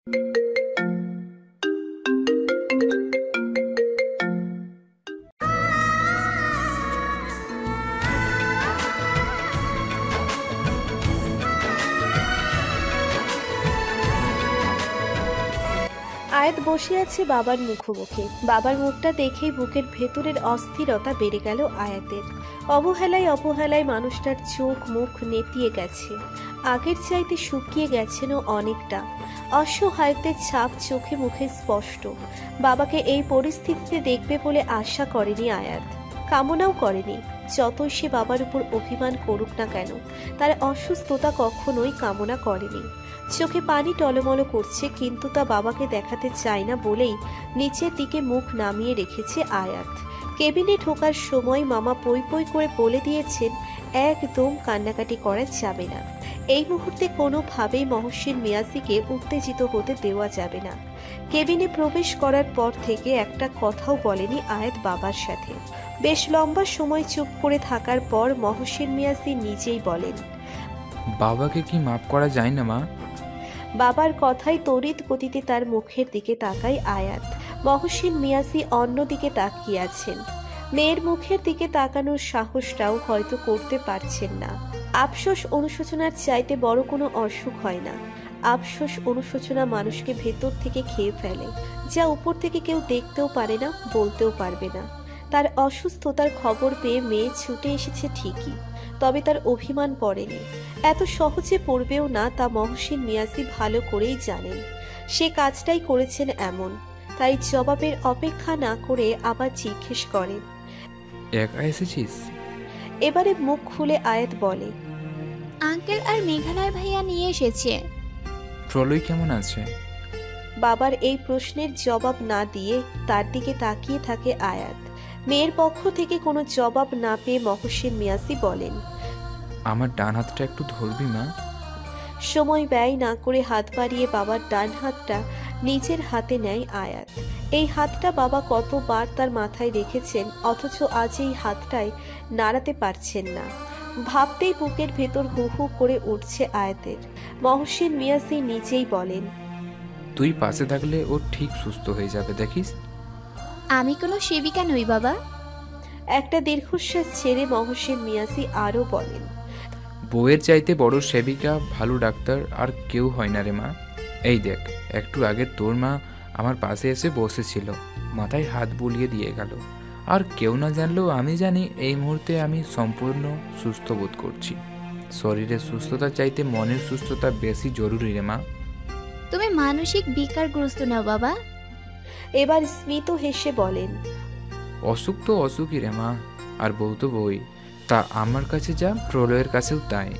আয়াত বসে আছে বাবার মুখোমুখি। বাবার মুখটা দেখেই বুকের ভেতরের অস্থিরতা বেড়ে গেল আয়াতের। অবহেলায় অবহেলায় মানুষটার চোখ মুখ নেতিয়ে গেছে, আগের চাইতে শুকিয়ে গেছেন অনেকটা। অসহায়ত্বের ছাপ চোখে মুখে স্পষ্ট। বাবাকে এই পরিস্থিতিতে দেখবে বলে আশা করেনি আয়াত, কামনাও করেনি। যতই সে বাবার উপর অভিমান করুক না কেন, তার অসুস্থতা কখনোই কামনা করেনি। চোখে পানি টলমল করছে, কিন্তু তা বাবাকে দেখাতে চায় না বলেই নিচের দিকে মুখ নামিয়ে রেখেছে আয়াত। কেবিনে ঢোকার সময় মামা পই পই করে বলে দিয়েছেন একদম কান্নাকাটি করা যাবে না। এই মুহূর্তে কোনোভাবেই মহসিন মিয়াজিকে উত্তেজিত হতে দেওয়া যাবে না। কেবিনে প্রবেশ করার পর থেকে একটা কথাও বলেনি আয়াত বাবার সাথে। বেশ লম্বা সময় চুপ করে থাকার পর মহসিন মিয়াজি নিজেই বলেন, বাবাকে কি মাফ করা যায় না মা? বাবার কথায় তড়িৎ গতিতে তার মুখের দিকে তাকায় আয়াত। মহসিন মিয়াজি অন্যদিকে তাকিয়ে আছেন। মেয়ের মুখের দিকে তাকানোর সাহসটাও হয়তো করতে পারছেন না। আফসোস অনুশোচনার চাইতে বড় কোনো অসুখ হয় না। আফসোস অনুশোচনা মানুষকে ভেতর থেকে খেয়ে ফেলে, যা উপর থেকে কেউ দেখতেও পারে না, বলতেও পারবে না। তার অসুস্থতার খবর পেয়ে মেয়ে ছুটে এসেছে ঠিকই, তবে তার অভিমান পড়েনি। এত সহজে পড়বেও না, তা মহসিন মিয়াজি ভালো করেই জানেন। সে কাজটাই করেছেন এমন। তাই জবাবের অপেক্ষা না করে আবার জিজ্ঞেস করে, একা এসেছিস? এবারে মুখ খুলে আয়াত বলে, আঙ্কেল আর মেঘালয় ভাইয়া নিয়ে এসেছে। প্রলয় কেমন আছে? বাবার এই প্রশ্নের জবাব না দিয়ে তার দিকে তাকিয়ে থাকে আয়াত। মেয়ের পক্ষ থেকে কোনো জবাব না পেয়ে মহসিন মিয়াজি বলেন, আমার ডান হাতটা একটু ধরবি মা? সময় ব্যয় না করে হাত বাড়িয়ে বাবার ডান হাতটা নিজের হাতে নেয় আয়াত। এই হাতটা বাবা কতবার তার মাথায় রেখেছেন, অথচ আজ এই হাতটাই নাড়াতে পারছেন না। ভাবতেই বুকের ভেতর হু হু করে উঠছে আয়াতের। মহসিন মিয়াজি নিজেই বলেন, তুই পাশে থাকলে ও ঠিক সুস্থ হয়ে যাবে, দেখিস। আমি কোনো সেবিকা নই বাবা। একটা দীর্ঘশ্বাস ছেড়ে মহসিন মিয়াজি আরো বলেন, বউয়ের চাইতে বড় সেবিকা, ভালো ডাক্তার আর কেউ হয় না রে মা। এই দেখ, একটু আগে তোর মা আমার পাশে এসে বসেছিল, মাথায় হাত বুলিয়ে দিয়ে গেল। আর কেউ না জানলেও আমি জানি এই মুহূর্তে আমি সম্পূর্ণ সুস্থ বোধ করছি। শরীরের সুস্থতা চাইতে মনের সুস্থতা বেশি জরুরি রে মা। তুমি মানসিক বিকারগ্রস্ত নাও বাবা। এবার স্মিত হেসে বলেন, অসুখ তো অসুখই রে মা, আর বউ তো বই। তা আমার কাছে যা, প্রলয়ের কাছেও তাই।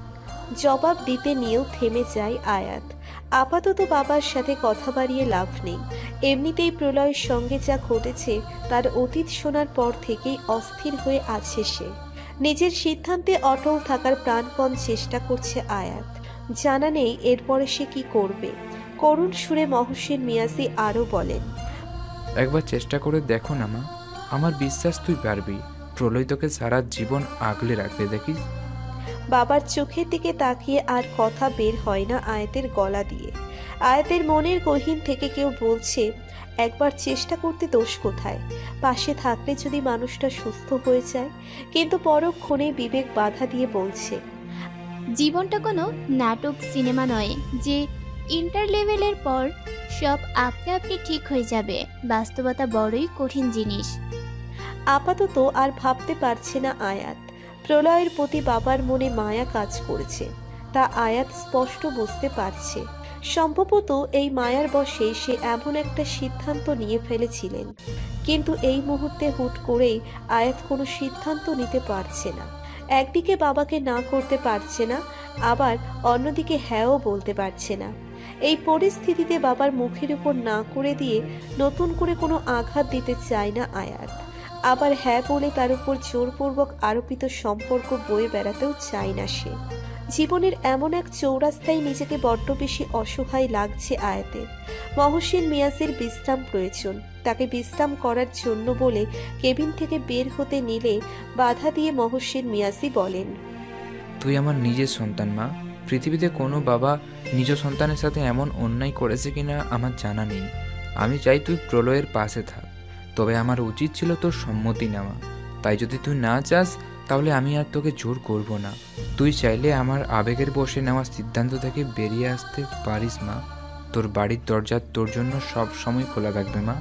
জবাব দিতে নিয়েও থেমে যায় আয়াত। আপাতত বাবার সাথে কথা বাড়িয়ে লাভ নেই। এমনিতেই প্রলয়ের সঙ্গে যা ঘটেছে তার অতীত শোনার পর থেকেই অস্থির হয়ে আছে সে। নিজের সিদ্ধান্তে অটল থাকার প্রাণপণ চেষ্টা করছে আয়াত। জানা নেই এরপরে সে কি করবে। করুণ সুরে মহসিন মিয়াজি আরো বলেন, একবার চেষ্টা করে দেখো না মা, আমার বিশ্বাস তুই পারবি। প্রলয় তোকে সারা জীবন আগলে রাখবে, দেখিস। বাবার চোখের দিকে তাকিয়ে আর কথা বের হয় না আয়াতের গলা দিয়ে। আয়াতের মনের গহীন থেকে কেউ বলছে, একবার চেষ্টা করতে দোষ কোথায়? পাশে থাকলে যদি মানুষটা সুস্থ হয়ে যায়। কিন্তু পরক্ষণে বিবেক বাধা দিয়ে বলছে, জীবনটা কোনো নাটক সিনেমা নয় যে ইন্টার লেভেলের পর সব আপনা আপনি ঠিক হয়ে যাবে। বাস্তবতা বড়ই কঠিন জিনিস। আপাতত আর ভাবতে পারছে না আয়াত। প্রলয়ের প্রতি বাবার মনে মায়া কাজ করেছে, তা আয়াত স্পষ্ট বুঝতে পারছে। সম্ভবত এই মায়ার বশে সে এমন একটা সিদ্ধান্ত নিয়ে ফেলেছিলেন, কিন্তু এই মুহূর্তে হুট করেই আয়াত কোনো সিদ্ধান্ত নিতে পারছে না। একদিকে বাবাকে না করতে পারছে না, আবার অন্যদিকে হ্যাঁও বলতে পারছে না। এই পরিস্থিতিতে বাবার মুখের উপর না করে দিয়ে নতুন করে কোনো আঘাত দিতে চায় না আয়াত, আবার হ্যাঁ বলে তার উপর জোরপূর্বক আরোপিত সম্পর্ক বয়ে বেড়াতেও চায় না সে। জীবনের এমন এক চৌরাস্তায় নিজেকে বড্ড বেশি অসহায় লাগছে আয়াতের। মহসিন মিয়াজির বিশ্রাম প্রয়োজন। তাকে বিশ্রাম করার জন্য বলে কেবিন থেকে বের হতে নিলে বাধা দিয়ে মহসিন মিয়াজি বলেন, তুই আমার নিজের সন্তান মা, পৃথিবীতে কোনো বাবা নিজ সন্তানের সাথে এমন অন্যায় করেছে কিনা আমার জানা নেই। আমি চাই তুই প্রলয়ের পাশে থাক, তবে আমার উচিত ছিল তোর সম্মতি নেওয়া। তাই যদি তুই না চাস তাহলে আমি আর তোকে জোর করব না। তুই চাইলে আমার আবেগের বশে নেওয়া সিদ্ধান্ত থেকে বেরিয়ে আসতে পারিস মা। তোর বাড়ির দরজা তোর জন্য সব সময় খোলা থাকবে মা।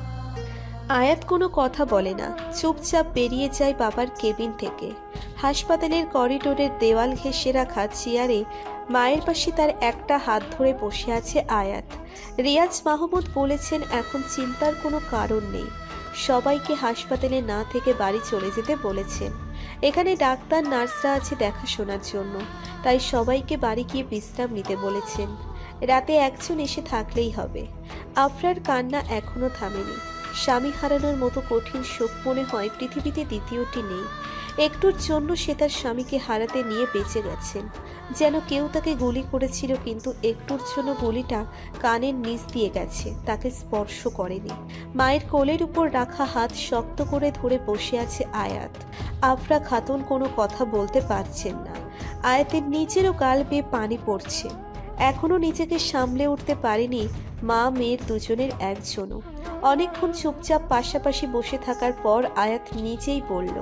আয়াত কোনো কথা বলে না, চুপচাপ বেরিয়ে যায় বাবার কেবিন থেকে। হাসপাতালের করিডোরের দেওয়াল ঘেঁষে রাখা চেয়ারে মায়ের পাশে তার একটা হাত ধরে বসে আছে আয়াত। রিয়াজ মাহমুদ বলেছেন এখন চিন্তার কোনো কারণ নেই, সবাইকে হাসপাতালে না থেকে বাড়ি চলে যেতে বলেছেন। এখানে ডাক্তার নার্সরা আছে দেখাশোনার জন্য, তাই সবাইকে বাড়ি গিয়ে বিশ্রাম নিতে বলেছেন। রাতে একজন এসে থাকলেই হবে। আফরার কান্না এখনো থামেনি। স্বামী হারানোর মতো কঠিন শোক মনে হয় পৃথিবীতে দ্বিতীয়টি নেই। একটুর জন্য সে তার স্বামীকে হারাতে নিয়ে বেঁচে গেছেন, যেন কেউ তাকে গুলি করেছিল, কিন্তু একটুর জন্য গুলিটা কানের নিচ দিয়ে গেছে, তাকে স্পর্শ করেনি। মায়ের কোলের উপর রাখা হাত শক্ত করে ধরে বসে আছে আয়াত। আফরা খাতুন কোনো কথা বলতে পারছেন না। আয়াতের নিচেরও গাল বেয়ে পানি পড়ছে। এখনো নিজেকে সামলে উঠতে পারেনি মা মেয়ের দুজনের একজনও। অনেকক্ষণ চুপচাপ পাশাপাশি বসে থাকার পর আয়াত নিজেই বলল,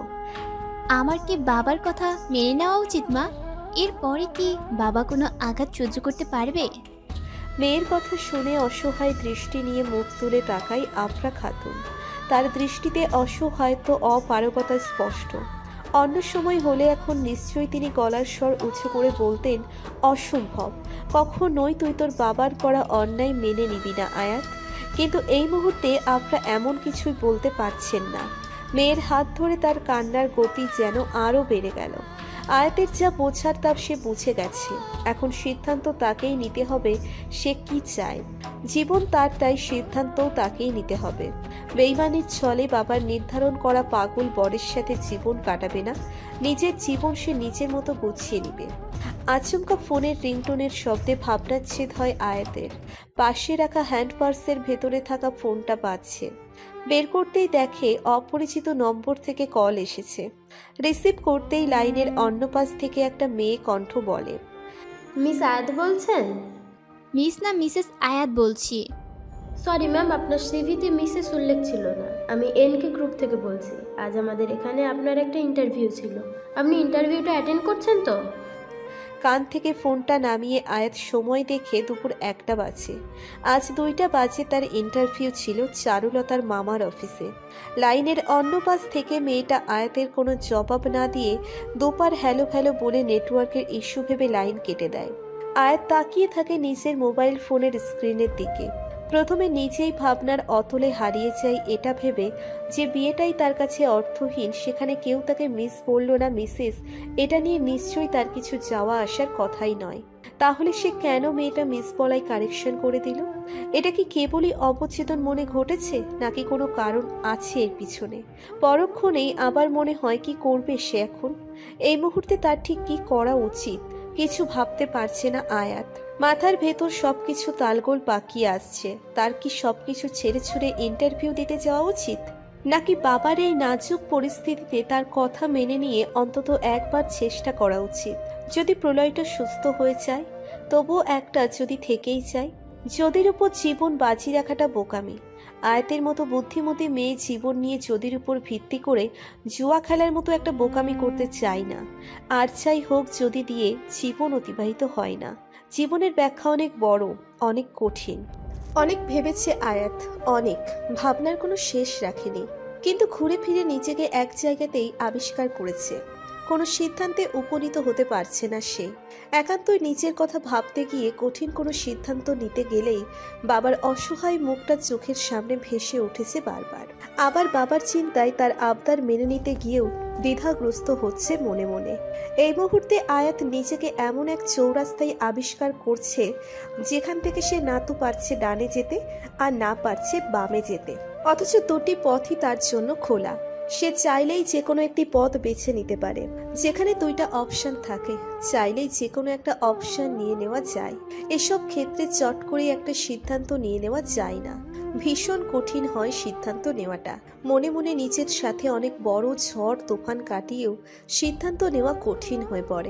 আমার কি বাবার কথা মেনে নেওয়া উচিত মা? এরপরে কি বাবা কোনো আঘাত সহ্য করতে পারবে? মেয়ের কথা শুনে অসহায় দৃষ্টি নিয়ে মুখ তুলে তাকাই আফরা খাতুন। তার দৃষ্টিতে অসহায়ত্ব অপারগতা স্পষ্ট। অন্য সময় হলে এখন নিশ্চয়ই তিনি গলার স্বর উঁচু করে বলতেন, অসম্ভব, কখনোই তুই তোর বাবার করা অন্যায় মেনে নিবি না আয়াত। কিন্তু এই মুহূর্তে আফরা এমন কিছুই বলতে পারছেন না। মেয়ের হাত ধরে তার কান্নার গতি যেন আরো বেড়ে গেল। আয়াতের যা বোঝার তা সে বুঝে গেছে। এখন সিদ্ধান্ত তাকেই নিতে হবে, সে কি চায়। জীবন তার, তাই সিদ্ধান্তও তাকেই নিতে হবে। বেইমানির ছলে বাবার নির্ধারণ করা পাগল বরের সাথে জীবন কাটাবে না, নিজের জীবন সে নিজের মতো গুছিয়ে নিবে। আচমকা ফোনের রিংটোনের শব্দে ভাবনাচ্ছেদ হয় আয়াতের। পাশে রাখা হ্যান্ড পার্সের ভেতরে থাকা ফোনটা বাজছে। বের করতেই দেখে অপরিচিত নম্বর থেকে কল এসেছে। রিসিভ করতেই লাইনের অন্য পাশ থেকে একটা মেয়ে কণ্ঠ বলে, মিস আয়াত বলছেন? মিস না মিসেস আয়াত বলছি। সরি ম্যাম, আপনার সিভিতে মিসেস উল্লেখ ছিল না। আমি এনকে গ্রুপ থেকে বলছি। আজ আমাদের এখানে আপনার একটা ইন্টারভিউ ছিল। আপনি ইন্টারভিউটা অ্যাটেন্ড করছেন তো? কান থেকে ফোনটা নামিয়ে আয়াত সময় দেখে দুপুর 1টা বাজে। আজ 2টা বাজে তার ইন্টারভিউ ছিল চারুলতার মামার অফিসে। লাইনের অন্য পাশ থেকে মেয়েটা আয়াতের কোনো জবাব না দিয়ে দুপার হ্যালো হ্যালো বলে নেটওয়ার্কের ইস্যু ভেবে লাইন কেটে দেয়। আয়াত তাকিয়ে থাকে নিজের মোবাইল ফোনের স্ক্রিনের দিকে। প্রথমে নিজেই ভাবনার অতলে হারিয়ে যায় এটা ভেবে যে বিয়েটাই তার কাছে অর্থহীন, সেখানে কেউ তাকে মিস বলল না মিসেস, এটা নিয়ে নিশ্চয়ই তার কিছু যাওয়া আসার কথাই নয়। তাহলে সে কেন মেয়েটা মিস বলাই কারেকশন করে দিল? এটা কি কেবলই অবচেতন মনে ঘটেছে, নাকি কোনো কারণ আছে এর পিছনে? পরক্ষণেই আবার মনে হয় কি করবে সে এখন। এই মুহূর্তে তার ঠিক কি করা উচিত কিছু ভাবতে পারছে না আয়াত। মাথার ভেতর সবকিছু তালগোল পাকিয়ে আসছে। তার কি সবকিছু ছেড়ে ছুড়ে ইন্টারভিউ দিতে যাওয়া উচিত, নাকি বাবার এই নাজুক পরিস্থিতিতে তার কথা মেনে নিয়ে অন্তত একবার চেষ্টা করা উচিত? যদি প্রলয়টা সুস্থ হয়ে যায়, তবুও একটা যদি থেকেই যায়। যদির উপর জীবন বাজি রাখাটা বোকামি। আয়াতের মতো বুদ্ধিমতী মেয়ে জীবন নিয়ে যদির উপর ভিত্তি করে জুয়া খেলার মতো একটা বোকামি করতে চাই না। আর চাই হোক যদি দিয়ে জীবন অতিবাহিত হয় না। জীবনের ব্যাখ্যা অনেক বড়, অনেক কঠিন। অনেক ভেবেছে আয়াত, অনেক ভাবনার কোনো শেষ রাখেনি, কিন্তু ঘুরে ফিরে নিজেকে এক জায়গাতেই আবিষ্কার করেছে। কোনো সিদ্ধান্তে উপনীত হতে পারছে না সে। একান্তই নিজের কথা ভাবতে গিয়ে কঠিন কোনো সিদ্ধান্ত নিতে গেলেই বাবার অসহায় মুখটা চোখের সামনে ভেসে উঠেছে বারবার। আবার বাবার চিন্তায় তার আবদার মেনে নিতে গিয়েও দ্বিধাগ্রস্ত হচ্ছে মনে মনে। এই মুহূর্তে আয়াত নিজেকে এমন এক চৌরাস্তায় আবিষ্কার করছে যেখান থেকে সে না তো পারছে ডানে যেতে আর না পারছে বামে যেতে, অথচ দুটি পথই তার জন্য খোলা। সে চাইলেই যে কোনো একটি পথ বেছে নিতে পারে। যেখানে 2টা অপশন থাকে, চাইলেই যে কোনো একটা অপশন নিয়ে নেওয়া যায়। এসব ক্ষেত্রে চট করে একটা সিদ্ধান্ত নিয়ে নেওয়া যায় না, ভীষণ কঠিন হয় সিদ্ধান্ত নেওয়াটা। মনে মনে নিজের সাথে অনেক বড় ঝড় তুফান কাটিয়েও সিদ্ধান্ত নেওয়া কঠিন হয়ে পড়ে।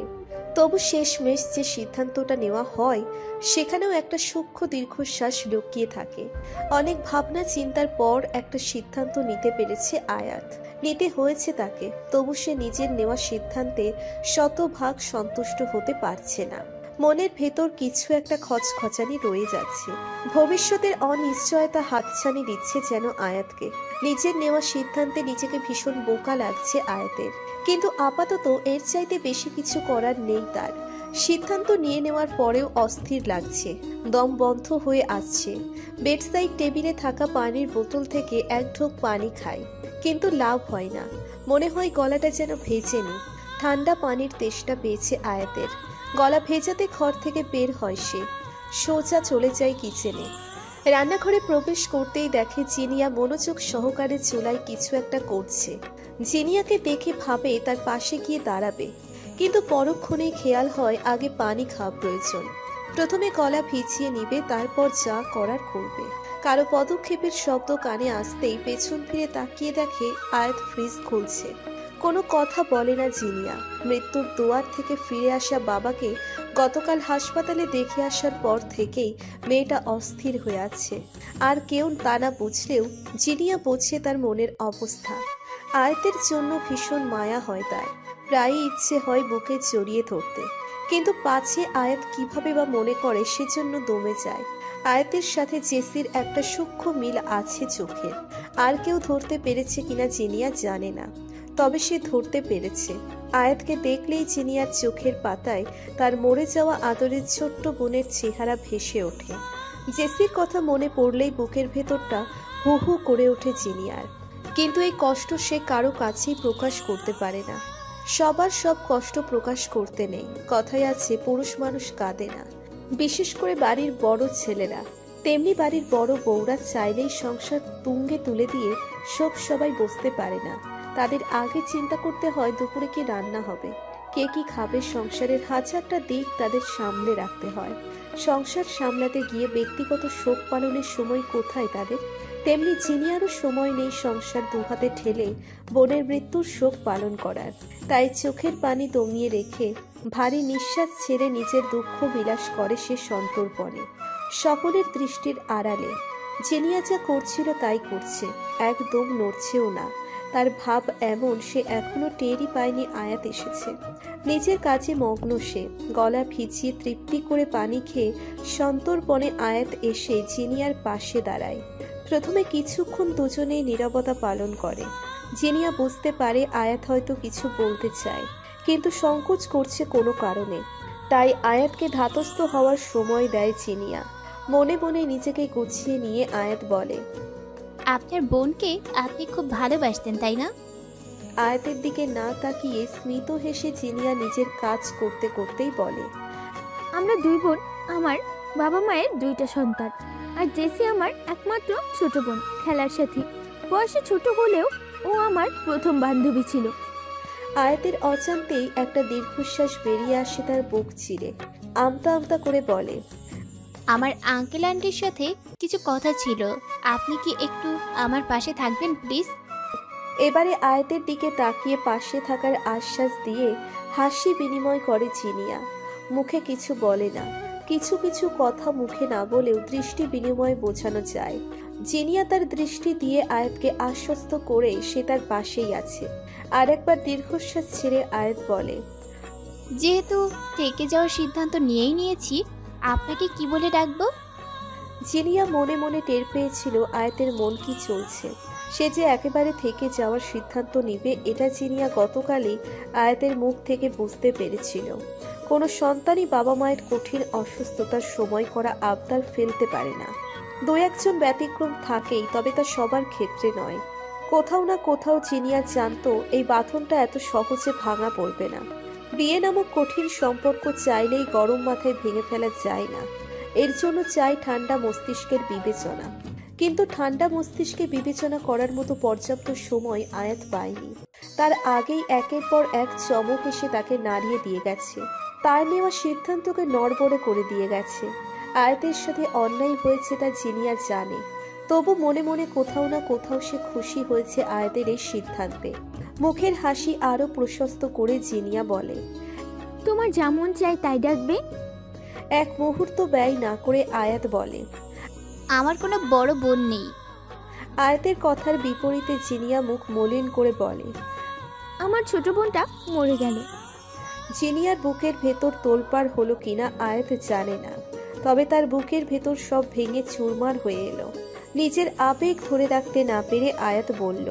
তবু শেষমেশ যে সিদ্ধান্তটা নেওয়া হয় সেখানেও একটা সূক্ষ্ম দীর্ঘশ্বাস লুকিয়ে থাকে। অনেক ভাবনা চিন্তার পর একটা সিদ্ধান্ত নিতে পেরেছে আয়াত, নিতে হয়েছে তাকে। তবু সে নিজের নেওয়া সিদ্ধান্তে শতভাগ সন্তুষ্ট হতে পারছে না। মনের ভেতর কিছু একটা খচখচানি রয়ে যাচ্ছে। ভবিষ্যতের অনিশ্চয়তা হাতছানি দিচ্ছে যেন আয়াতকে। নিজের নেওয়া সিদ্ধান্তে নিজেকে ভীষণ বোকা লাগছে আয়াতের, কিন্তু আপাতত এর চাইতে বেশি কিছু করার নেই তার। সিদ্ধান্ত নিয়ে নেওয়ার পরেও অস্থির লাগছে, দম বন্ধ হয়ে আসছে। বেডসাইড টেবিলে থাকা পানির বোতল থেকে এক ঢোক পানি খায়, কিন্তু লাভ হয় না। মনে হয় গলাটা যেন ভেজেনি। ঠান্ডা পানির তেষ্টা পেয়েছে আয়াতের। গলা ভেজাতে ঘর থেকে বের হয় সে, সোজা চলে যায় কিচেনে। রান্নাঘরে প্রবেশ করতেই দেখে জিনিয়া মনোযোগ সহকারে চুলায় কিছু একটা করছে। জিনিয়াকে দেখে ভাবে তার পাশে গিয়ে দাঁড়াবে, কিন্তু পরক্ষণেই খেয়াল হয় আগে পানি খাওয়া প্রয়োজন। প্রথমে গলা ভিজিয়ে নিবে, তারপর যা করার করবে। কারো পদক্ষেপের শব্দ কানে আসতেই পেছন ফিরে তাকিয়ে দেখে আয়াত ফ্রিজ খুলছে। কোনো কথা বলে না জিনিয়া। মৃত্যুর দুয়ার থেকে ফিরে আসা বাবাকে গতকাল হাসপাতালে দেখে আসার পর থেকেই মেয়েটা অস্থির হয়ে আছে। আর কেউ তা না বুঝলেও জিনিয়া বোঝে তার মনের অবস্থা। আয়াতের জন্য ভীষণ মায়া হয় তার, প্রায়ই ইচ্ছে হয় বুকে জড়িয়ে ধরতে, কিন্তু পাছে আয়াত কিভাবে বা মনে করে সেজন্য দমে যায়। আয়াতের সাথে জেসির একটা সূক্ষ্ম মিল আছে চোখের। আর কেউ ধরতে পেরেছে কিনা জিনিয়া জানে না, তবে সে ধরতে পেরেছে। আয়াতকে দেখলেই জিনিয়ার চোখের পাতায় তার মরে যাওয়া আদরের ছোট্ট বোনের চেহারা ভেসে ওঠে। জেসির কথা মনে পড়লেই বুকের ভেতরটা হু হু করে ওঠে জিনিয়ার, কিন্তু এই কষ্ট সে কারো কাছেই প্রকাশ করতে পারে না। সবার সব কষ্ট প্রকাশ করতে নেই, কথায় আছে পুরুষ মানুষ কাঁদে না, বিশেষ করে বাড়ির বড় ছেলেরা। তেমনি বাড়ির বড় বউরা চাইলেই সংসার তুঙ্গে তুলে দিয়ে শোক সবাই বসতে পারে না। তাদের আগে চিন্তা করতে হয় দুপুরে কি রান্না হবে, কে কি খাবে। সংসারের হাজারটা দিক তাদের সামলে রাখতে হয়। সংসার সামলাতে গিয়ে ব্যক্তিগত শোক পালনের সময় কোথায় তাদের। তেমনি জিনিয়ারও সময় নেই সংসার দুহাতে ঠেলে বোনের মৃত্যুর শোক পালন করার। তাই চোখের পানি দমিয়ে রেখে ভারী নিঃশ্বাস ছেড়ে নিজের দুঃখ বিলাস করে সে সন্তর্পণে, সকলের দৃষ্টির আড়ালে। জিনিয়া যা করছিল তাই করছে, একদম নড়ছেও না। তার ভাব এমন, সে এখনো টেরই পায়নি আয়াত এসেছে। নিজের কাজে মগ্ন সে। গলা ভিজিয়ে তৃপ্তি করে পানি খেয়ে সন্তর্পণে আয়াত এসে জিনিয়ার পাশে দাঁড়ায়। প্রথমে কিছুক্ষণ দুজনেই নীরবতা পালন করে। জিনিয়া বুঝতে পারে আয়াত হয়তো কিছু বলতে চায়, কিন্তু সংকোচ করছে কোনো কারণে। তাই আয়াতকে ধাতস্থ হওয়ার সময় দেয় জিনিয়া। মনে মনে নিজেকে গুছিয়ে নিয়ে আয়াত বলে, আপনার বোনকে আপনি খুব ভালোবাসতেন তাই না? আয়াতের দিকে না তাকিয়ে স্মিত হেসে জিনিয়া নিজের কাজ করতে করতেই বলে, আমরা দুই বোন, আমার বাবা মায়ের দুইটা সন্তান। আর জেসি আমার একমাত্র ছোট বোন, খেলার সাথী। বয়সে ছোট হলেও ও আমার প্রথম বান্ধবী ছিল। আয়াতের অজান্তেই একটা দীর্ঘশ্বাস বেরিয়ে আসে তার বুক চিরে। আমতা আমতা করে বলে, আমার আঙ্কেল আন্টির সাথে কিছু কথা ছিল, আপনি কি একটু আমার পাশে থাকবেন প্লিজ? এবারে আয়াতের দিকে তাকিয়ে পাশে থাকার আশ্বাস দিয়ে হাসি বিনিময় করে জিনিয়া। মুখে কিছু বলে না, কিছু কিছু কথা মুখে না বলেও দৃষ্টি বিনিময় বোঝানো যায়। জিনিয়া তার দৃষ্টি দিয়ে আয়াতকে আশ্বস্ত করে সে তার পাশেই আছে। আর একবার দীর্ঘশ্বাস ছেড়ে আয়াত বলে, যেহেতু থেকে যাওয়ার সিদ্ধান্ত নিয়েই নিয়েছি, আপনাকে কি বলে ডাকবো? জিনিয়া মনে মনে টের পেয়েছিল আয়াতের মন কি চলছে। সে যে একেবারে থেকে যাওয়ার সিদ্ধান্ত নিবে এটা জিনিয়া গতকালই আয়াতের মুখ থেকে বুঝতে পেরেছিল। কোনো সন্তানই বাবা মায়ের কঠিন অসুস্থতার সময় করা আবদার ফেলতে পারে না। দু একজন ব্যতিক্রম থাকেই, তবে তা সবার ক্ষেত্রে নয়। কোথাও না কোথাও জিনিয়া জানতো এই বাঁধনটা এত সহজে ভাঙা পড়বে না। বিয়ে নামক কঠিন সম্পর্ক চাইলেই গরম মাথায় ভেঙে ফেলা যায় না। এর জন্য চাই ঠান্ডা মস্তিষ্কের বিবেচনা। কিন্তু ঠান্ডা মস্তিষ্কে বিবেচনা করার মতো পর্যাপ্ত সময় আয়াত পায়নি। তার আগেই একের পর এক চমক এসে তাকে নাড়িয়ে দিয়ে গেছে। তার নেওয়া সিদ্ধান্তকে নড়বড়ে করে দিয়ে গেছে। আয়াতের সাথে অন্যায় হয়েছে তা জিনিয়া জানে, তবু মনে মনে কোথাও না কোথাও সে খুশি হয়েছে আয়াতের এই সিদ্ধান্তে। মুখের হাসি আরো প্রশস্ত করে জিনিয়া বলে, তোমার যেমন চাই তাই ডাকবে। এক মুহূর্ত ব্যয় না করে আয়াত বলে। আমার কোনো বড় বোন নেই। আয়াতের কথার বিপরীতে জিনিয়া মুখ মলিন করে বলে। আমার ছোট বোনটা মরে গেল। জিনিয়ার বুকের ভেতর তোলপাড় হলো কিনা আয়াত জানে না, তবে তার বুকের ভেতর সব ভেঙে চুরমার হয়ে এলো। নিজের আবেগ ধরে রাখতে না পেরে আয়াত বলল।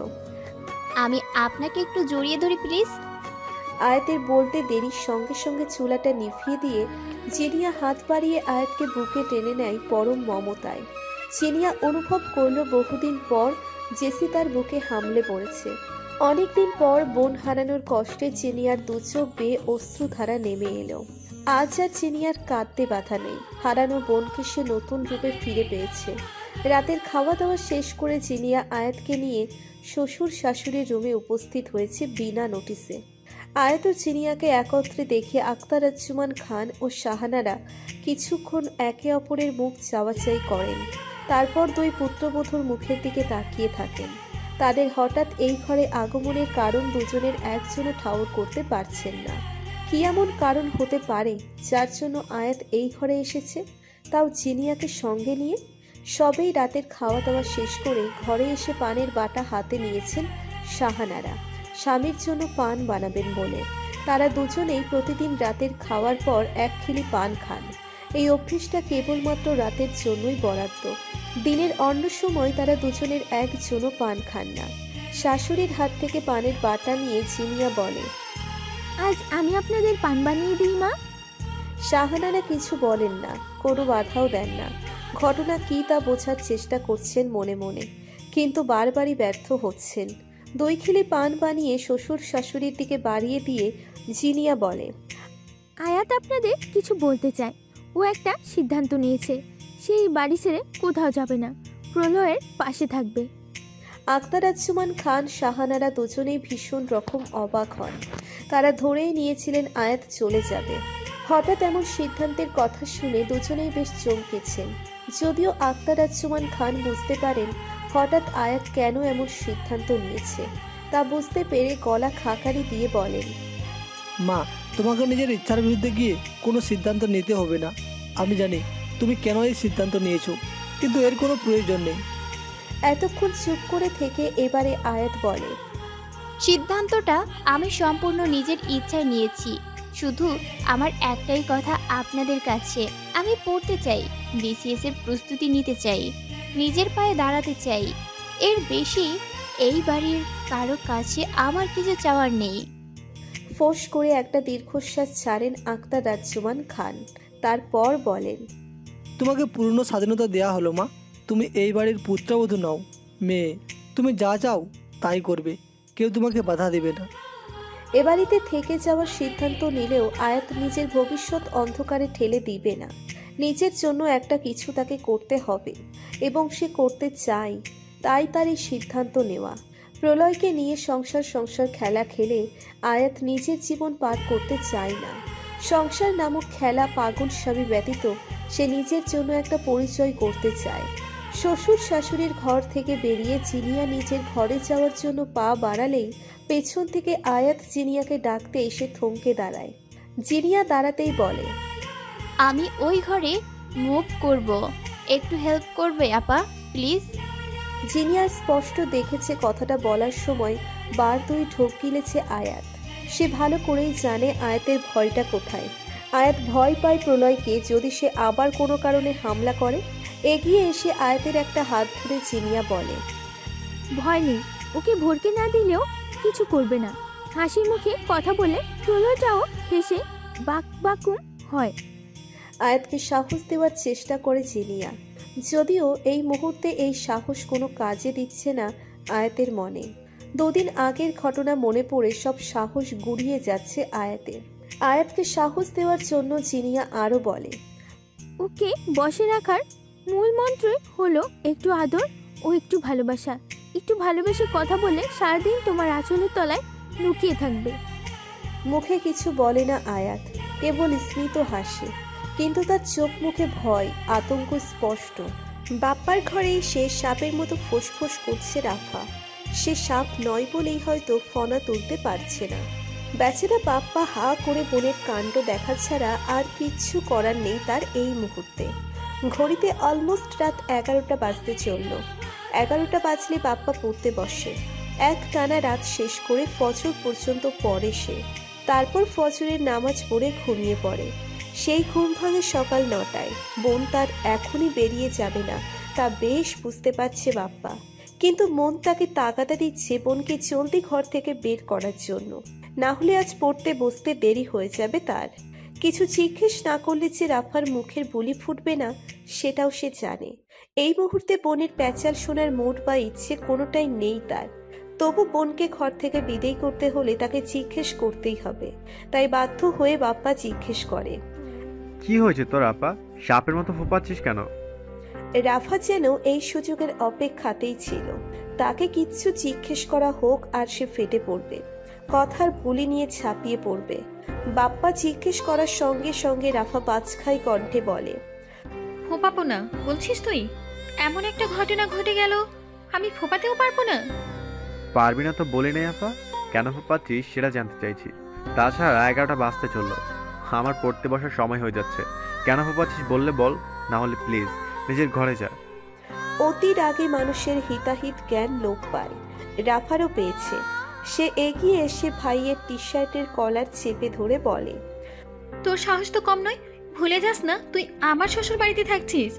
আমি আপনাকে একটু জড়িয়ে ধরি প্লিজ। আয়াতের বলতে দেরির সঙ্গে সঙ্গে চুলাটা নিভিয়ে দিয়ে জিনিয়া হাত বাড়িয়ে আয়াতকে বুকে টেনে নেয় পরম মমতায়। জিনিয়া অনুভব করলো বহুদিন পর জেসি তার বুকে হামলে পড়েছে। অনেকদিন পর বোন হারানোর কষ্টে জিনিয়ার দু চোখ বেয়ে অশ্রুধারা নেমে এলো। আজ আর জিনিয়ার কাঁদতে বাধা নেই। হারানো বোনকে সে নতুন রূপে ফিরে পেয়েছে। রাতের খাওয়া দাওয়া শেষ করে জিনিয়া আয়াতকে নিয়ে শ্বশুর শাশুড়ির রুমে উপস্থিত হয়েছে বিনা নোটিসে। আয়াত ও জিনিয়াকে একত্রে দেখে আখতারুজ্জামান খান ও শাহানারা কিছুক্ষণ একে অপরের মুখ চাওয়াচাই করেন। তারপর দুই পুত্রবধূর মুখের দিকে তাকিয়ে থাকেন। তাদের হঠাৎ এই ঘরে আগমনের কারণ দুজনের একজনও ঠাউর করতে পারছেন না। কি এমন কারণ হতে পারে যার জন্য আয়াত এই ঘরে এসেছে, তাও জিনিয়াকে সঙ্গে নিয়ে? সবেই রাতের খাওয়া দাওয়া শেষ করে ঘরে এসে পানের বাটা হাতে নিয়েছেন শাহানারা, স্বামীর জন্য পান বানাবেন বলে। তারা দুজনেই প্রতিদিন রাতের খাওয়ার পর এক খিলি পান খান। এই অভ্যেসটা কেবলমাত্র রাতের জন্যই বরাদ্দ। দিনের অন্য সময় তারা দুজনের একজনও পান খান না। শাশুড়ির হাত থেকে পানের বাটা নিয়ে জিনিয়া বলে। আজ আমি আপনাদের পান বানিয়ে দিই মা। শাহানারা কিছু বলেন না, কোনো বাধাও দেন না। ঘটনা কি তা বোঝার চেষ্টা করছেন মনে মনে, কিন্তু বারবারই ব্যর্থ হচ্ছেন। দুই খিলি পান বানিয়ে শ্বশুর শাশুড়ির দিকে বাড়িয়ে দিয়ে জিনিয়া বলে। আয়াত আপনাদের কিছু বলতে চায়। ও একটা সিদ্ধান্ত নিয়েছে, সেই বাড়ি ছেড়ে কোথাও যাবে না, প্রলয়ের পাশে থাকবে। আখতারুজ্জামান খান শাহানারা দুজনেই ভীষণ রকম অবাক হন। তারা ধরেই নিয়েছিলেন আয়াত চলে যাবে। হঠাৎ এমন সিদ্ধান্তের কথা শুনে দুজনেই বেশ চমকেছেন। যদিও আখতারুজ্জামান খান বুঝতে পারেন হঠাৎ আয়াত কেন এমন সিদ্ধান্ত নিয়েছে, তা বুঝতে পেরে গলা খাকারি দিয়ে বলেন। মা, তোমাকে নিজের ইচ্ছার বিরুদ্ধে গিয়ে কোনো সিদ্ধান্ত নিতে হবে না। আমি জানি তুমি কেন এই সিদ্ধান্ত নিয়েছো, কিন্তু এর কোনো প্রয়োজন নেই। এতক্ষণ চুপ করে থেকে এবারে আয়াত বলে। সিদ্ধান্তটা আমি সম্পূর্ণ নিজের ইচ্ছায় নিয়েছি। শুধু আমার একটাই কথা আপনাদের কাছে, আমি পড়তে চাই, বিসিএস এর প্রস্তুতি নিতে চাই, নিজের পায়ে দাঁড়াতে চাই। এর বেশি এই বাড়ির কারো কাছে আমার কিছু চাওয়ার নেই। ফোঁস করে একটা দীর্ঘশ্বাস ছাড়েন আখতারুজ্জামান খান। তারপর বলেন। তোমাকে পূর্ণ স্বাধীনতা দেয়া হলো মা। তুমি এই বাড়ির পুত্রবধূ নাও, মেয়ে। তুমি যা চাও তাই করবে, কেউ তোমাকে বাধা দেবে না। এ বাড়িতে থেকে যাওয়ার সিদ্ধান্ত নিলেও আয়াত নিজের ভবিষ্যৎ অন্ধকারে ঠেলে দিবে না। নিজের জন্য একটা কিছু তাকে করতে হবে এবং সে করতে চায়, তাই তার এই সিদ্ধান্ত নেওয়া। প্রলয়কে নিয়ে সংসার খেলা খেলে আয়াত নিজের জীবন পার করতে চায় না। সংসার নামক খেলা পাগল স্বামী ব্যতীত সে নিজের জন্য একটা পরিচয় করতে চায়। শ্বশুর শাশুড়ির ঘর থেকে বেরিয়ে জিনিয়া নিজের ঘরে যাওয়ার জন্য পা বাড়ালেই পেছন থেকে আয়াত জিনিয়াকে ডাকতে এসে থমকে দাঁড়ায়। জিনিয়া দাঁড়াতেই বলে। আমি ওই ঘরে মুভ করব, একটু হেল্প করবে আপা প্লিজ। জিনিয়া স্পষ্ট দেখেছে কথাটা বলার সময় বার দুই ঢোক গিলেছে আয়াত। সে ভালো করেই জানে আয়াতের ভয়টা কোথায়। আয়াত ভয় পায় প্রলয়কে যদি সে আবার কোনো কারণে হামলা করে। এগিয়ে এসে আয়াতের একটা হাত ধরে জিনিয়া বলে। ভয় নেই, ওকে ভরকে না দিলেও কিছু করবে না। হাসি মুখে কথা বলে প্রলয়টাও হেসে বাকুম হয়। আয়াতকে সাহস দেওয়ার চেষ্টা করে জিনিয়া, যদিও এই মুহূর্তে এই সাহস কোনো কাজে দিচ্ছে না আয়াতের মনে। দুদিন আগের ঘটনা মনে পড়ে সব সাহস গুড়িয়ে যাচ্ছে আয়াতের। আয়াতকে সাহস দেওয়ার জন্য জিনিয়া আরও বলে। ওকে বসে রাখার মূল মন্ত্রই হলো একটু আদর ও একটু ভালোবাসা। একটু ভালোবেসে কথা বলে সারাদিন তোমার আঁচলের তলায় লুকিয়ে থাকবে। মুখে কিছু বলে না আয়াত, কেবল স্মিত হাসে, কিন্তু তার চোখ মুখে ভয় আতঙ্ক স্পষ্ট। বাপ্পার ঘরে সে সাপের মতো ফোঁসফোঁস করছে রাফা। সে সাপ নয় বলেই হয়তো ফনা তুলতে পারছে না। বেচারা বাপ্পা হা করে বোনের কাণ্ড দেখা ছাড়া আর কিচ্ছু করার নেই তার এই মুহূর্তে। ঘড়িতে অলমোস্ট রাত 11টা বাজতে চলল। 11টা বাজলে বাপ্পা পড়তে বসে। এক টানা রাত শেষ করে ফজর পর্যন্ত পড়ে সে। তারপর ফজরের নামাজ পড়ে ঘুমিয়ে পড়ে। সেই ঘুম ভাঙে সকাল 9টায়। বোন তার এখনই বেরিয়ে যাবে না তা বেশ বুঝতে পারছে বাপ্পা, কিন্তু মন তাকে তাগাদা দিচ্ছে বোনকে জলদি ঘর থেকে বের করার জন্য, না হলে আজ পড়তে বসতে দেরি হয়ে যাবে তার। কিছু জিজ্ঞেস না করলে যে রাফার মুখের বুলি ফুটবে না সেটাও সে জানে। এই মুহূর্তে বোনের প্যাচাল শোনার মোট বা ইচ্ছে কোনোটাই নেই তার। তবু বোনকে ঘর থেকে বিদায় করতে হলে তাকে জিজ্ঞেস করতেই হবে। তাই বাধ্য হয়ে বাপ্পা জিজ্ঞেস করে, কি হয়েছে তোর আপা? সাপের মতো ফোপাচ্ছিস কেন? রাফা যেন এই সুযোগের অপেক্ষাতেই ছিল। তাকে কিচ্ছু জিজ্ঞেস করা হোক আর সে ফেটে পড়বে, কথার বুলি নিয়ে ঝাঁপিয়ে পড়বে। বাপ্পা জিজ্ঞেস করার সঙ্গে সঙ্গে রাফা বাজখাই কণ্ঠে বলে, ফোপাবো না বলছিস তুই? এমন একটা ঘটনা ঘটে গেল আমি ফোপাতেও পারবো না? পারবি না তো বলে নেই আপা, কেন ফোপাচ্ছিস সেটা জানতে চাইছি। তাছাড়া 11টা বাজতে চললো, আমার পড়তে বসার সময় হয়ে যাচ্ছে। কেন ফোপাচ্ছিস বললে বল, না হলে প্লিজ নিজের ঘরে যা। অতি রাগে মানুষের হিতাহিত জ্ঞান লোপ পায়। রাফারও পেয়েছে। সে এগিয়ে এসে ভাইয়ের টি শার্টের কলার চেপে ধরে বলে, তোর সাহস তো কম নয়, ভুলে যাস না তুই আমার শ্বশুর বাড়িতে থাকছিস।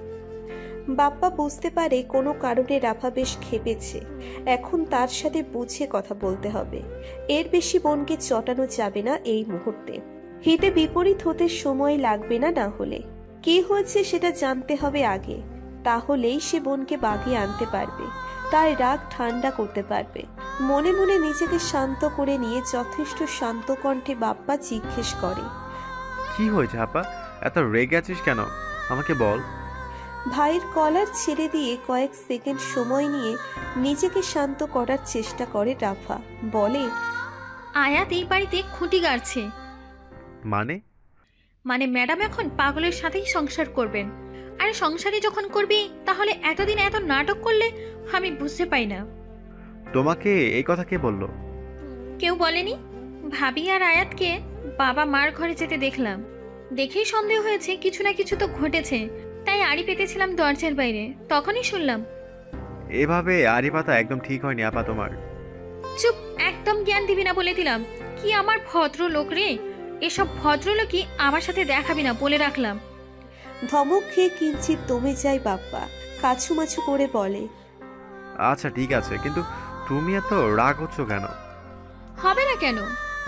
বাপ্পা বুঝতে পারে কোনো কারণে রাফা বেশ খেপেছে। এখন তার সাথে বুঝে কথা বলতে হবে। এর বেশি বোনকে চটানো যাবে না এই মুহূর্তে। হিতে বিপরীত হতে সময় লাগবে না, না হলে কি হয়েছে সেটা জানতে হবে আগে। তাহলেই সে বোনকে বাগিয়ে আনতে পারবে, তার রাগ ঠান্ডা করতে পারবে। মনে মনে নিজেকে শান্ত করে নিয়ে যথেষ্ট শান্ত কণ্ঠে বাপ্পা জিজ্ঞেস করে, কি হয়েছে আপা? এত রেগে আছিস কেন? আমাকে বল। ভাইয়ের কলার ছেড়ে দিয়ে কয়েক সেকেন্ড সময় নিয়ে নিজেকে শান্ত করার চেষ্টা করে রাফা। বলে, আয়াত এই বাড়িতে খুঁটি গাড়ছে। মানে ম্যাডাম এখন পাগলের সাথেই সংসার করবেন। আরে সংসারে যখন করবি তাহলে এতদিন এত নাটক করলে আমি বুঝতে পাই না। তোমাকে এই কথা কে বললো? কেউ বলেনি। ভাবি আর আয়াতকে বাবা মার ঘরে যেতে দেখলাম, দেখেই সন্দেহ হয়েছে কিছু না কিছু তো ঘটেছে। তাই আড়ি পেতেছিলাম দরজার বাইরে, তখনই শুনলাম। এভাবে আড়ি পাতা একদম ঠিক হয়নি আপা তোমার। চুপ, একদম জ্ঞান দিবি না বলে দিলাম। কি আমার ভদ্রলোক রে, এসব ভদ্রলোকই আমার সাথে দেখাবি না বলে রাখলাম। ধমক খেয়ে কিঞ্চিত দমে যায় বাপ্পা। কাছুমাছু করে বলে, আচ্ছা ঠিক আছে, কিন্তু তুমি এত রাগ হচ্ছ কেন? হবে না কেন?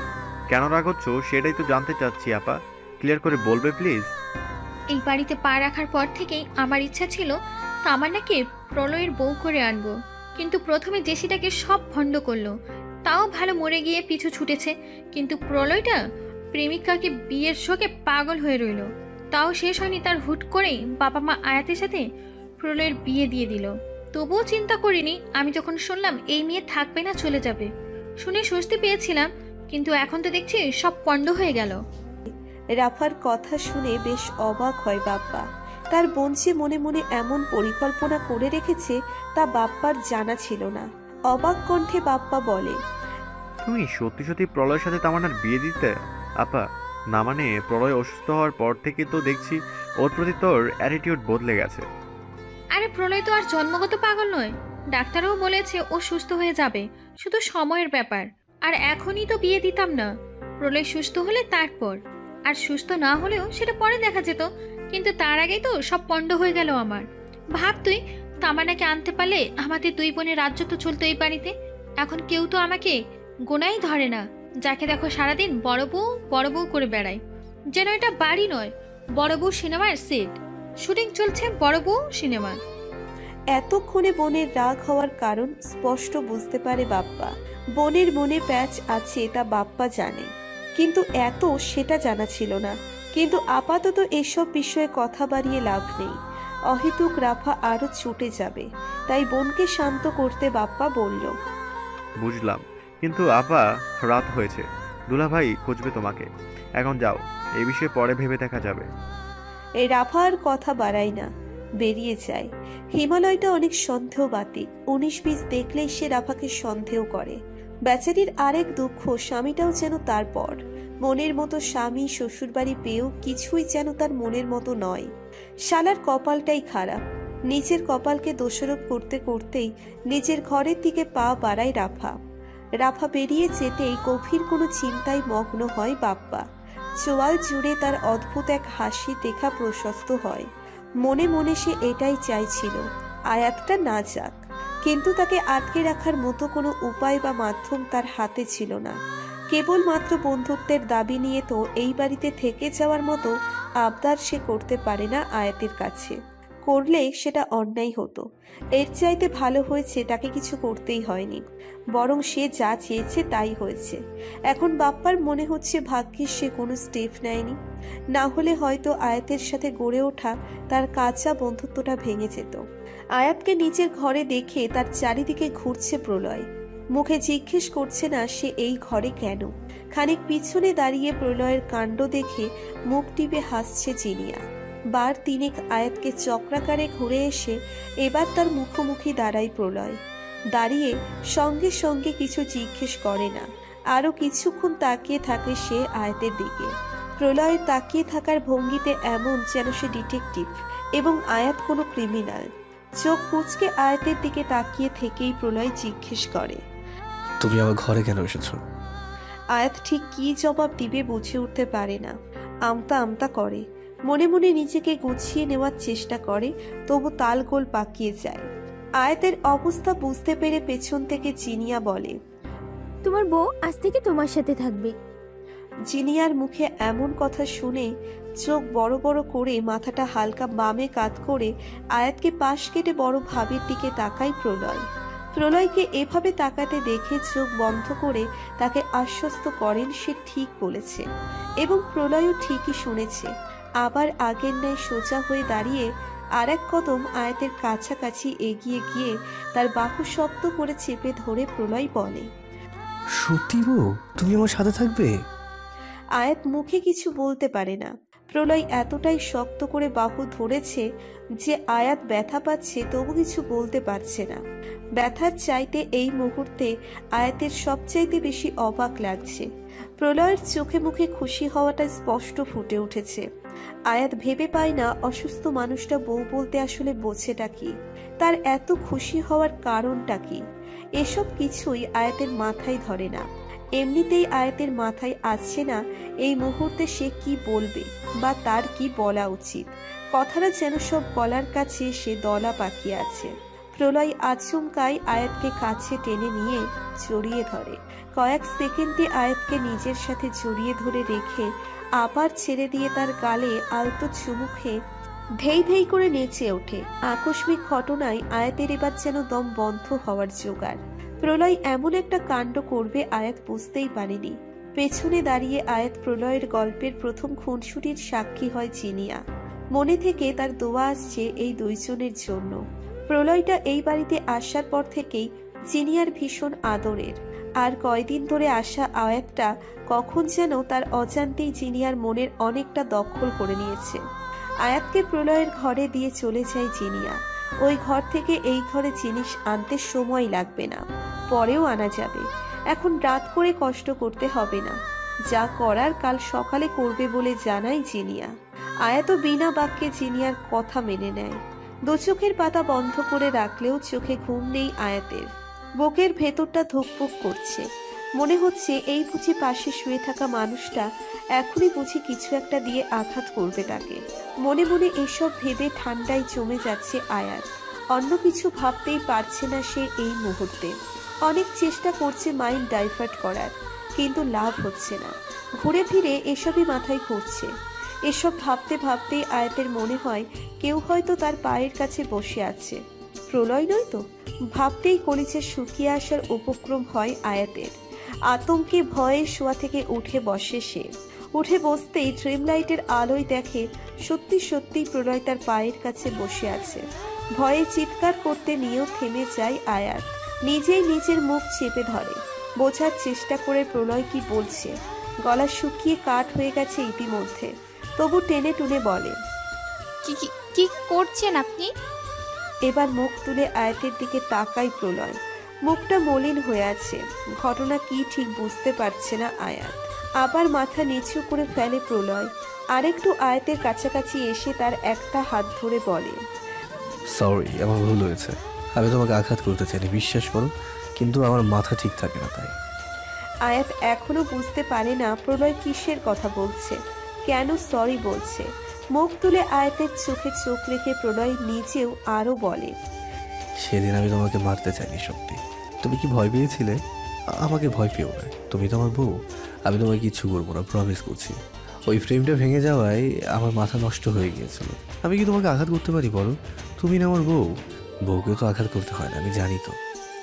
কেন রাগ হচ্ছ সেটাই তো জানতে চাচ্ছি আপা, ক্লিয়ার করে বলবে প্লিজ। এই বাড়িতে পা রাখার পর থেকেই আমার ইচ্ছা ছিল তামান্নাকে প্রলয়ের বউ করে আনবো, কিন্তু প্রথমে জেসিটাকে সব ভণ্ড করলো। তাও ভালো মরে গিয়ে পিছু ছুটেছে, কিন্তু প্রলয়টা প্রেমিকাকে বিয়ের শোকে পাগল হয়ে রইল। তাও শেষ হয়নি তার, হুট করেই বাবা মা আয়াতের সাথে প্রলয়ের বিয়ে দিয়ে দিল। তবুও চিন্তা করিনি আমি যখন শুনলাম এই মেয়ে থাকবে না, চলে যাবে। শুনে স্বস্তি পেয়েছিলাম, কিন্তু এখন তো দেখছি সব পণ্ড হয়ে গেল। রাফার কথা শুনে বেশ অবাক হয় বাপ্পা। তার বোন যে মনে মনে এমন পরিকল্পনা করে রেখেছে তা বাপ্পার জানা ছিল না। অবাক কণ্ঠে বাপ্পা বলে, তুমি সত্যি সত্যি প্রলয়ের সাথে তামান্নার বিয়ে দিতে? আপা না, মানে প্রলয় অসুস্থ হওয়ার পর থেকে তো দেখছি ওর প্রতি তোর অ্যাটিটিউড বদলে গেছে। আরে প্রলয় তো আর জন্মগত পাগল নয়, ডাক্তারও বলেছে ও সুস্থ হয়ে যাবে, শুধু সময়ের ব্যাপার। আর এখনই তো বিয়ে দিতাম না, প্রলয় সুস্থ হলে তারপর। আর সুস্থ না হলেও সেটা পরে দেখা যেত, কিন্তু তার আগেই তো সব পণ্ড হয়ে গেল আমার। ভাব তুই, তামান্নাকে আনতে পারলে আমাদের দুই বোনের রাজ্য তো চলতো এই বাড়িতে। এখন কেউ তো আমাকে গোনাই ধরে না, যাকে দেখো সারাদিন বড় বউ করে বেড়ায়, যেন এটা বাড়ি নয়, বড় বউ সিনেমার সেট। শুটিং চলছে বড় বউ সিনেমা। এতক্ষণে বোনের রাগ হওয়ার কারণ স্পষ্ট বুঝতে পারে বাপ্পা। বোনের মনে প্যাচ আছে তা বাপ্পা জানে, কিন্তু এত সেটা জানা ছিল না। কিন্তু আপাতত এসব বিষয়ে কথা বাড়িয়ে লাভ নেই, অহেতুক রাফা আরো ছুটে যাবে। তাই বোনকে শান্ত করতে বাপ্পা বলল, বুঝলাম, কিন্তু আপা রাত হয়েছে, দুলাভাই খুঁজবে তোমাকে। এখন যাও, এই বিষয়ে পরে ভেবে দেখা যাবে। এই রাফা আর কথা বাড়ায় না, বেরিয়ে যায়। হিমালয়টা অনেক সন্দেহবাতিক, 19-20 দেখলেই সে রাফাকে সন্দেহ করে। বেচারির আরেক দুঃখ, স্বামীটাও যেন তারপর মনের মতো স্বামী শ্বশুরবাড়ি পেয়েও কিছুই যেন তার মনের মতো নয়। শালার কপালটাই খারাপ। নিজের কপালকে দোষারোপ করতে করতেই নিজের ঘরের দিকে পা বাড়ায় রাফা। রাফা বেরিয়ে যেতেই গভীর কোনো চিন্তায় মগ্ন হয় বাপ্পা। চোয়াল জুড়ে তার অদ্ভুত এক হাসি দেখা প্রশস্ত হয়। মনে মনে সে এটাই চাইছিল, আয়াতটা না যাক, কিন্তু তাকে আটকে রাখার মতো কোনো উপায় বা মাধ্যম তার হাতে ছিল না। কেবলমাত্র বন্ধুত্বের দাবি নিয়ে তো এই বাড়িতে থেকে যাওয়ার মতো আবদার সে করতে পারে না আয়াতের কাছে। করলে সেটা অন্যায় হতো। এর চাইতে ভালো হয়েছে তাকে কিছু করতেই হয়নি, বরং সে যা চেয়েছে তাই হয়েছে। এখন বাপ্পার মনে হচ্ছে ভাগ্যিস সে কোনো স্টেপ নেয়নি, না হলে হয়তো আয়াতের সাথে গড়ে ওঠা তার কাঁচা বন্ধুত্বটা ভেঙে যেত। আয়াতকে নিজের ঘরে দেখে তার চারিদিকে ঘুরছে প্রলয়। মুখে জিজ্ঞেস করছে না সে এই ঘরে কেন। খানিক পিছনে দাঁড়িয়ে প্রলয়ের কাণ্ড দেখে মুখ টিপে হাসছে জিনিয়া। বার তিনেক আয়াতকে চক্রাকারে ঘুরে এসে এবার তার মুখোমুখি দাঁড়ায় প্রলয়। দাঁড়িয়ে সঙ্গে সঙ্গে কিছু জিজ্ঞেস করে না, আরো কিছুক্ষণ তাকিয়ে থাকে সে আয়াতের দিকে। প্রলয়ের তাকিয়ে থাকার ভঙ্গিতে এমন যেন সে ডিটেকটিভ এবং আয়াত কোনো ক্রিমিনাল। চোখ কুঁচকে আয়াতের দিকে তাকিয়ে থেকেই প্রলয় জিজ্ঞেস করে, তুমি আমার ঘরে কেন এসেছো? আয়াত ঠিক কি জবাব দিবে বুঝে উঠতে পারে না। আমতা আমতা করে, মনে মনে নিজেকে গুছিয়ে নেওয়ার চেষ্টা করে, তবু তালগোল পাকিয়ে যায়। আয়াতের অবস্থা বুঝতে পেরে পেছন থেকে জিনিয়া বলে, তোমার বউ আজ থেকে তোমার সাথে থাকবে। জিনিয়ার মুখে এমন কথা শুনে চোখ বড় বড় করে মাথাটা হালকা বামে কাত করে আয়াতকে পাশ কেটে বড় ভাবির দিকে তাকায় প্রলয়। প্রলয়কে এভাবে তাকাতে দেখে চোখ বন্ধ করে তাকে আশ্বস্ত করেন সে ঠিক বলেছে, এবং প্রলয়ও ঠিকই শুনেছে। আবার আগের ন্যায় সোজা হয়ে দাঁড়িয়ে আর এক কদম আয়াতের কাছাকাছি এগিয়ে গিয়ে তার বাহু শক্ত করে চেপে ধরে প্রলয় বলে, সত্যি বউ, তুমি আমার সাথে থাকবে? আয়াত মুখে কিছু বলতে পারে না। প্রলয় এতটাই শক্ত করে বাহু ধরেছে যে আয়াত ব্যথা পাচ্ছে, তবু কিছু বলতে পারছে না। ব্যথার চাইতে এই মুহূর্তে আয়াতের সবচাইতে বেশি অবাক লাগছে। প্রলয়ের চোখে মুখে খুশি হওয়াটা স্পষ্ট ফুটে উঠেছে। আয়াত ভেবে পায় না অসুস্থ মানুষটা বউ বলতে আসলে বোঝেটা কি, তার এত খুশি হওয়ার কারণটা কি। এসব কিছুই আয়াতের মাথায় ধরে না। এমনিতেই আয়াতের মাথায় আসছে না এই মুহূর্তে সে কি বলবে বা তার কি বলা উচিত। কথাটা যেন সব গলার কাছে সে দলা পাকিয়ে আছে। প্রলয় আচমকাই আয়াতকে কাছে টেনে নিয়ে জড়িয়ে ধরে। কয়েক সেকেন্ডে আয়াতকে নিজের সাথে জড়িয়ে ধরে রেখে আবার ছেড়ে দিয়ে তার গালে আলতো চুমু খেয়ে ধেই ধেই করে নেচে ওঠে। আকস্মিক ঘটনায় আয়াতের এবার যেন দম বন্ধ হওয়ার জোগাড়। প্রলয় এমন একটা কাণ্ড করবে আয়াত বুঝতেই পারেনি। পেছনে দাঁড়িয়ে আয়াত প্রলয়ের গল্পের প্রথম খুনসুটির সাক্ষী হয় জিনিয়া। মনে থেকে তার দোয়া আসছে এই দুইজনের জন্য। প্রলয়টা এই বাড়িতে আসার পর থেকেই জিনিয়ার ভীষণ আদরের। আর কয়দিন ধরে আসা আয়াতটা কখন যেন তার অজান্তেই জিনিয়ার মনের অনেকটা দখল করে নিয়েছে। আয়াতকে প্রলয়ের ঘরে দিয়ে চলে যায় জিনিয়া। ওই ঘর থেকে এই ঘরে জিনিস আনতে সময় লাগবে না, পরেও আনা যাবে। এখন রাত করে কষ্ট করতে হবে না, যা করার কাল সকালে করবে বলে জানাই জিনিয়া। আয়াত বিনা বাক্যে জিনিয়ার কথা মেনে নেয়। দু চোখের পাতা বন্ধ করে রাখলেও চোখে ঘুম নেই আয়াতের। বুকের ভেতরটা ধুকপুক করছে। মনে হচ্ছে এই বুঝি পাশে শুয়ে থাকা মানুষটা এখনই বুঝি কিছু একটা দিয়ে আঘাত করবে তাকে। মনে মনে এসব ভেবে ঠান্ডায় জমে যাচ্ছে আয়াত। অন্য কিছু ভাবতেই পারছে না সে এই মুহূর্তে। অনেক চেষ্টা করছে মাইন্ড ডাইভার্ট করার, কিন্তু লাভ হচ্ছে না। ঘুরে ফিরে এসবই মাথায় ঘুরছে। এসব ভাবতে ভাবতেই আয়াতের মনে হয় কেউ হয়তো তার পায়ের কাছে বসে আছে। প্রলয় নয় তো? ভাবতেই কলিজে শুকিয়ে আসার উপক্রম হয় আয়াতের। আতঙ্কে ভয়ে শোয়া থেকে উঠে বসে সে। উঠে বসতেই ড্রিম লাইটের আলোয় দেখে সত্যি সত্যিই প্রলয় তার পায়ের কাছে বসে আছে। ভয়ে চিৎকার করতে নিয়েও থেমে যায় আয়াত। নিজেই নিজের মুখ চেপে ধরে, বোঝার চেষ্টা করে প্রলয় কি বলছে। গলা শুকিয়ে কাঠ হয়ে গেছে ইতিমধ্যে, তবু টেনে টুনে বলে, কি করছেন আপনি? এবার মুখ তুলে আয়াতের দিকে তাকায় প্রলয়। মুখটা মলিন হয়ে আছে। ঘটনা কি ঠিক বুঝতে পারছে না আয়াত। আবার মাথা নিচু করে ফেলে প্রলয়। আরেকটু আয়াতের কাছাকাছি এসে তার একটা হাত ধরে বলে, সরি, আমার ভুল হয়েছে। আমি তোমাকে আঘাত করতে চাইনি, বিশ্বাস করো, কিন্তু আমার মাথা ঠিক থাকে না তাই। আয়াত এখনো বুঝতে পারে না প্রলয় কিসের কথা বলছে, কেন সরি বলছে। মুখ তুলে আয়াতের চোখে চোখ রেখে প্রলয় নিজেও আরো বলে, সেদিন আমি তোমাকে মারতে চাইনি সত্যি। তুমি কি ভয় পেয়েছিলে? আমাকে ভয় পেও না, তুমি তো আমার বউ। আমি তোমাকে কিচ্ছু করবো না, প্রমিস করছি। ওই ফ্রেমটা ভেঙে যাওয়ায় আমার মাথা নষ্ট হয়ে গিয়েছিল। আমি কি তোমাকে আঘাত করতে পারি বলো? তুমি না আমার বউ, বউকে তো আঘাত করতে হয় না, আমি জানি তো।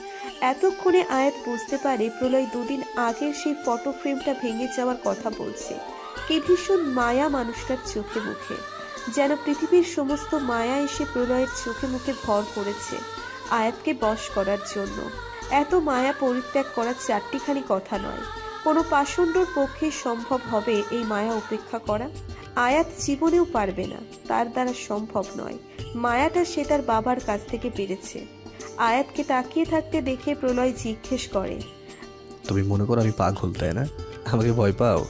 এতক্ষণে আয়াত বুঝতে পারে প্রলয় দুদিন আগের সেই ফটো ফ্রেমটা ভেঙে যাওয়ার কথা বলছে। কি ভীষণ মায়া মানুষটার চোখে মুখে, যেন পৃথিবীর সমস্ত মায়া এসে প্রলয়ের চোখে মুখে ভর করেছে আয়াতকে বশ করার জন্য। এত মায়া পরিত্যাগ করা চারটিখানি কথা নয়। কোনো পাষণ্ডর পক্ষে সম্ভব হবে এই মায়া উপেক্ষা করা? আয়াত জীবনেও পারবে না, তার দ্বারা সম্ভব নয়। মায়াটা সে তার বাবার কাছ থেকে পেরেছে। আয়াতকে তাকিয়ে থাকতে দেখে প্রলয় জিজ্ঞেস করে, তুমি মনে করো আমি পাগল তাই না? আমাকে ভয় পাও?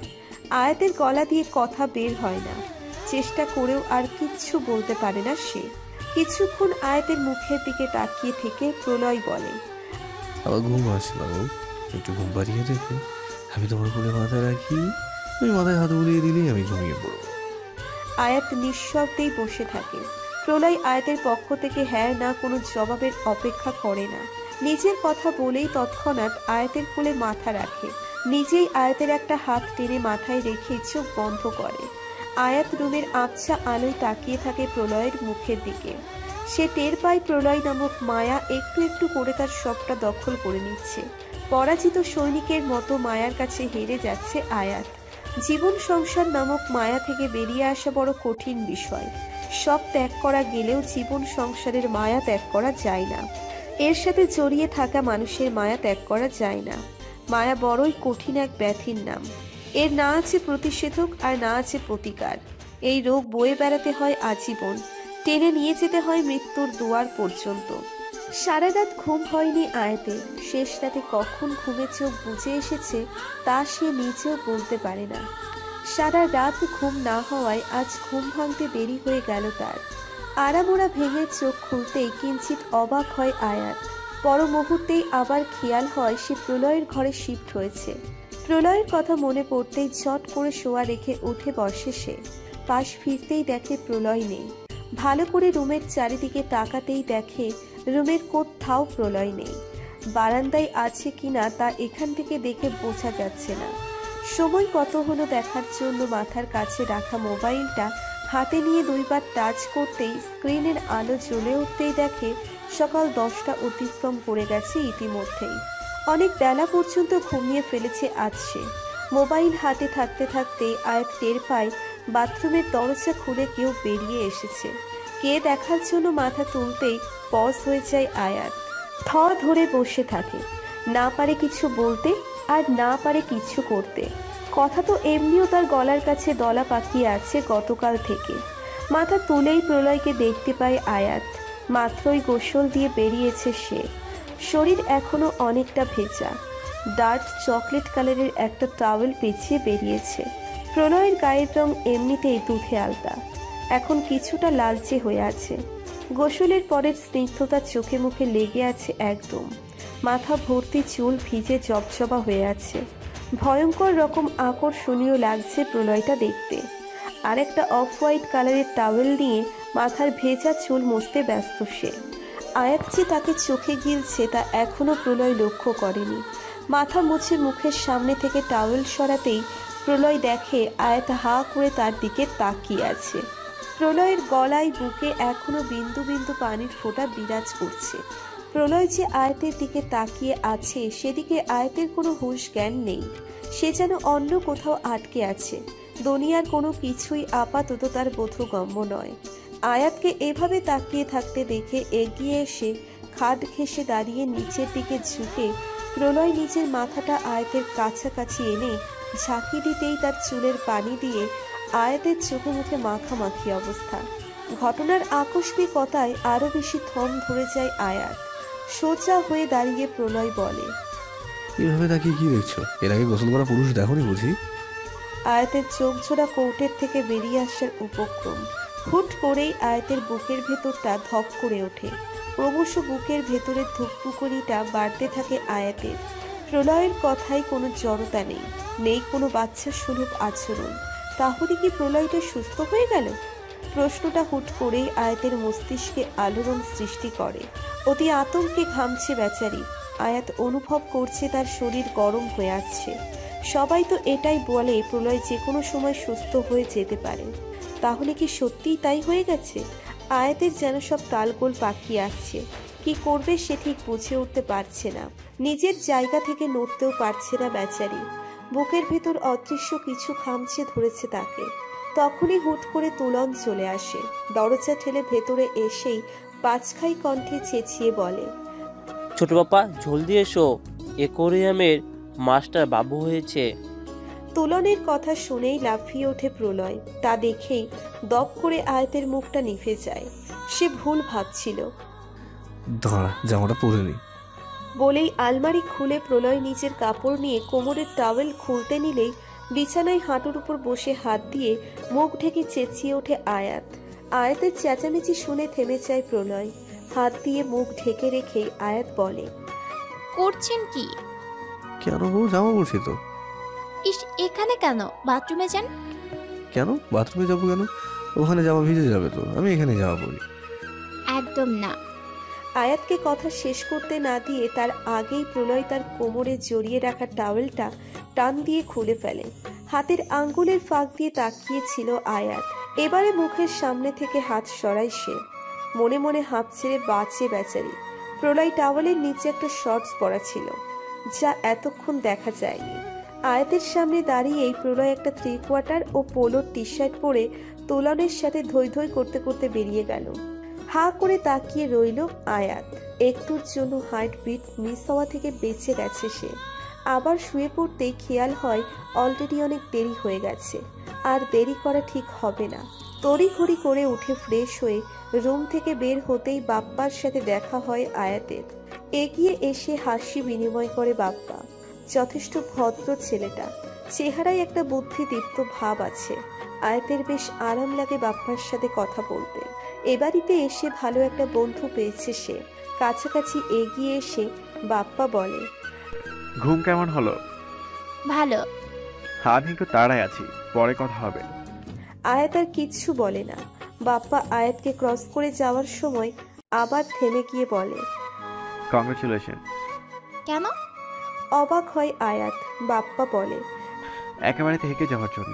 আয়াতের গলা দিয়ে কথা বের হয় না, চেষ্টা করেও আর কিচ্ছু বলতে পারে না সে। কিছুক্ষণ আয়াতের মুখের দিকে তাকিয়ে থেকে প্রলয় বলে, আমার ঘুম আসছে বাবু, একটু ঘুম পাড়িয়ে দেখে আমি তোমার কোলে মাথা রাখি, তুমি মাথায় হাত বুলিয়ে দিলেই আমি ঘুমিয়ে পড়ব। আয়াত নিঃশব্দেই বসে থাকে। প্রলয় আয়াতের পক্ষ থেকে হ্যাঁ না কোনো জবাবের অপেক্ষা করে না। নিজের কথা বলেই তৎক্ষণাৎ আয়াতের কোলে মাথা রাখে। নিজেই আয়াতের একটা হাত টেনে মাথায় রেখে চোখ বন্ধ করে। আয়াত রুমের আবছা আলোয় তাকিয়ে থাকে প্রলয়ের মুখের দিকে। সে টের পায় প্রলয় নামক মায়া একটু একটু করে তার সবটা দখল করে নিচ্ছে। পরাজিত সৈনিকের মতো মায়ার কাছে হেরে যাচ্ছে আয়াত। জীবন সংসার নামক মায়া থেকে বেরিয়ে আসা বড় কঠিন বিষয়। সব ত্যাগ করা গেলেও জীবন সংসারের মায়া ত্যাগ করা যায় না। এর সাথে জড়িয়ে থাকা মানুষের মায়া ত্যাগ করা যায় না। মায়া বড়ই কঠিন এক ব্যাধির নাম। এর না আছে প্রতিষেধক আর না আছে প্রতিকার। এই রোগ বয়ে বেড়াতে হয় আজীবন, টেনে নিয়ে যেতে হয় মৃত্যুর দুয়ার পর্যন্ত। সারা রাত ঘুম হয়নি আয়াতের। শেষ রাতে কখন ঘুমে চোখ বুজে এসেছে তা সে নিজেও বলতে পারে না। সারা রাত ঘুম না হওয়ায় আজ ঘুম ভাঙতে দেরি হয়ে গেল তার। আড়ামোড়া ভেঙে চোখ খুলতেই কিঞ্চিত অবাক হয় আয়াত। পর মুহূর্তেই আবার খেয়াল হয় সে প্রলয়ের ঘরে শিফট হয়েছে। প্রলয়ের কথা মনে পড়তেই ঝট করে শোয়া রেখে উঠে বসে সে। পাশ ফিরতেই দেখে প্রলয় নেই। ভালো করে রুমের চারিদিকে তাকাতেই দেখে রুমের কোথাও প্রলয় নেই। বারান্দায় আছে কিনা তা এখান থেকে দেখে বোঝা যাচ্ছে না। সময় কত হলো দেখার জন্য মাথার কাছে রাখা মোবাইলটা হাতে নিয়ে দুইবার টাচ করতেই স্ক্রিনের আলো জ্বলে উঠতেই দেখে সকাল 10টা অতিক্রম করে গেছে ইতিমধ্যেই। অনেক বেলা পর্যন্ত ঘুমিয়ে ফেলেছে আজ সে। মোবাইল হাতে থাকতে থাকতে আয়াত টের পায় বাথরুমের দরজা খুলে কেউ বেরিয়ে এসেছে। কে দেখার জন্য মাথা তুলতেই পজ হয়ে যায় আয়াত। থ ধরে বসে থাকে, না পারে কিছু বলতে আর না পারে কিছু করতে। কথা তো এমনিও তার গলার কাছে দলা পাকিয়ে আছে গতকাল থেকে। মাথা তুলেই প্রলয়কে দেখতে পায় আয়াত। মাত্রই গোসল দিয়ে বেরিয়েছে সে। শরীর এখনো অনেকটা ভেজা। ডার্ক চকলেট কালারের একটা টাওয়েল পেঁচিয়ে বেরিয়েছে। প্রলয়ের গায়ের রং এমনিতেই দুধে আলতা, এখন কিছুটা লালচে হয়ে আছে। গোসলের পরের স্নিগ্ধতা চোখে মুখে লেগে আছে একদম। মাথা ভর্তি চুল ভিজে জবজবা হয়ে আছে। ভয়ঙ্কর রকম আকর্ষণীয় লাগছে প্রলয়টা দেখতে। আরেকটা অফ হোয়াইট কালারের টাওয়েল নিয়ে মাথার ভেজা চুল মুছতে ব্যস্ত সে। আয়াত যে তাকে চোখে গিলছে তা এখনো প্রলয় লক্ষ্য করেনি। মাথা মুছে মুখের সামনে থেকে টাওয়েল সরাতেই প্রলয় দেখে আয়াত হা করে তার দিকে তাকিয়ে আছে। প্রলয়ের গলায় বুকে এখনো বিন্দু বিন্দু পানির ফোঁটা বিরাজ করছে। প্রলয় যে আয়াতের দিকে তাকিয়ে আছে সেদিকে আয়াতের কোনো হুঁশ জ্ঞান নেই। সে যেন অন্য কোথাও আটকে আছে। দুনিয়ার কোনো কিছুই আপাতত তার বোধগম্য নয়। আয়াতকে এভাবে তাকিয়ে থাকতে দেখে এগিয়ে এসে খাট ঘেঁষে দাঁড়িয়ে নিচের দিকে ঝুঁকে প্রলয় নিজের মাথাটা আয়াতের কাছাকাছি এনে ঝাঁকি দিতেই তার চুলের পানি দিয়ে আয়াতের চোখে মুখে মাখামাখি অবস্থা। ঘটনার আকস্মিকতায় আরো বেশি থম ধরে যায় আয়াত। সোজা হয়ে দাঁড়িয়ে প্রলয় বলে, এভাবে তাকিয়ে কি দেখছো? এর আগে গোসল করা পুরুষ দেখোনি বুঝি? আয়াতের চোখ ঝোড়া কৌটের থেকে বেরিয়ে আসার উপক্রম। হুট করেই আয়াতের বুকের ভেতরটা ধক করে ওঠে। ক্রমশ বুকের ভেতরের ধুকপুকুরিটা বাড়তে থাকে আয়াতের। প্রলয়ের কথায় কোনো জড়তা নেই, নেই কোনো বাচ্চা সুলভ আচরণ। তাহলে কি প্রলয়টা সুস্থ হয়ে গেল? প্রশ্নটা হুট করেই আয়াতের মস্তিষ্কে আলোড়ন সৃষ্টি করে। অতি আতঙ্কে ঘামছে বেচারি। আয়াত অনুভব করছে তার শরীর গরম হয়ে আসছে। সবাই তো এটাই বলে প্রলয় যে কোনো সময় সুস্থ হয়ে যেতে পারে। তাহলে কি সত্যিই তাই হয়ে গেছে? আয়াতের যেন সব তালগোল পাকিয়ে আসছে। কি করবে সে ঠিক বুঝে উঠতে পারছে না। নিজের জায়গা থেকে নড়তেও পারছে না বেচারি। বুকের ভেতর অদৃশ্য কিছু খামচে ধরেছে তাকে। তখনই হুট করে তুলন চলে আসে। দরজা ঠেলে ভেতরে এসেই পাঁচখাই কণ্ঠে চেঁচিয়ে বলে, ছোট বাবা জলদি এসো, অ্যাকোয়ারিয়ামের মাস্টার বাবু হয়েছে। তুলনের কথা শুনেই লাফিয়ে ওঠে প্রলয়। তা দেখেই দপ করে আয়াতের মুখটা নিভে যায়। সে ভুল ভাবছিল। দাঁড়া, জামাটা পরে নি। বলেই আলমারি খুলে প্রলয় নিজের কাপড় নিয়ে কোমরের টাওয়েল খুলতে নিলেই বিছানায় হাঁটুর উপর বসে হাত দিয়ে মুখ ঢেকে চেঁচিয়ে ওঠে আয়াত। আয়াতের চেঁচামেচি শুনে থেমে যায় প্রলয়। হাত দিয়ে মুখ ঢেকে রেখেই আয়াত বলে, করছেন কি? কেন বউ, জামা পরছি তো। ইস, এখানে কেন? বাথরুমে যান। কেন বাথরুমে যাবো কেন? ওখানে জামা ভিজে যাবে তো, আমি এখানে জামা পরি। একদম না। আয়াতকে কথা শেষ করতে না দিয়ে তার আগেই প্রলয় তার কোমরে জড়িয়ে রাখা টাওয়েলটা টান দিয়ে খুলে ফেলে। হাতের আঙ্গুলের ফাঁক দিয়ে তাকিয়েছিল আয়াত। এবারে মুখের সামনে থেকে হাত সরাই সে। মনে মনে হাঁপ ছেড়ে বাঁচে বেচারি। প্রলয় টাওয়েলের নিচে একটা শর্টস পরা ছিল, যা এতক্ষণ দেখা যায়নি। আয়াতের সামনে দাঁড়িয়েই প্রলয় একটা 3/4 ও পোলোর টি শার্ট পরে তোলনের সাথে ধৈ ধৈ করতে করতে বেরিয়ে গেল। হা করে তাকিয়ে রইল আয়াত। একটুর জন্য হার্টবিট মিস হওয়া থেকে বেঁচে গেছে সে। আবার শুয়ে পড়তেই খেয়াল হয় অলরেডি অনেক দেরি হয়ে গেছে। আর দেরি করা ঠিক হবে না। তড়িঘড়ি করে উঠে ফ্রেশ হয়ে রুম থেকে বের হতেই বাপ্পার সাথে দেখা হয় আয়াতের। এগিয়ে এসে হাসি বিনিময় করে বাপ্পা। যথেষ্ট ভদ্র ছেলেটা। চেহারায় একটা বুদ্ধিদীপ্ত ভাব আছে। আয়াতের বেশ আরাম লাগে বাপ্পার সাথে কথা বলতে। এ বাড়িতে এসে ভালো একটা বন্ধু পেয়েছে সে। কাছাকাছি এগিয়ে এসে বাপ্পা বলে, ঘুম কেমন হলো? ভালো। আমি একটু তাড়ায় আছি, পরে কথা হবে। আয়াত আর কিচ্ছু বলে না। বাপ্পা আয়াতকে ক্রস করে যাওয়ার সময় আবার থেমে গিয়ে বলে, কংগ্রেচুলেশন। কেন? অবাক হয় আয়াত। বাপ্পা বলে, একেবারে থেকে যাওয়ার জন্য।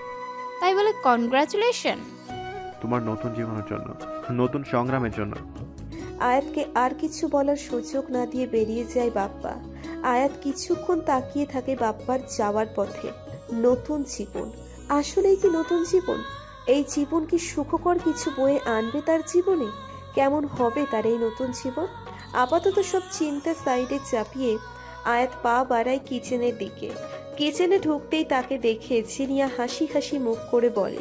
তাই বলে কনগ্রাচুলেশন? তোমার নতুন জীবনের জন্য, নতুন সংগ্রামের জন্য। আয়াতকে আর কিছু বলার সুযোগ না দিয়ে বেরিয়ে যায় বাপ্পা। আয়াত কিছুক্ষণ তাকিয়ে থাকে বাপ্পার যাওয়ার পথে। নতুন জীবন, আসলেই কি নতুন জীবন? এই জীবন কি সুখকর কিছু বয়ে আনবে তার জীবনে? কেমন হবে তার এই নতুন জীবন? আপাতত সব চিন্তা সাইডে চাপিয়ে আয়াত পা বাড়ায় কিচেনের দিকে। কিচেনে ঢুকতেই তাকে দেখে জিনিয়া হাসি হাসি মুখ করে বলে,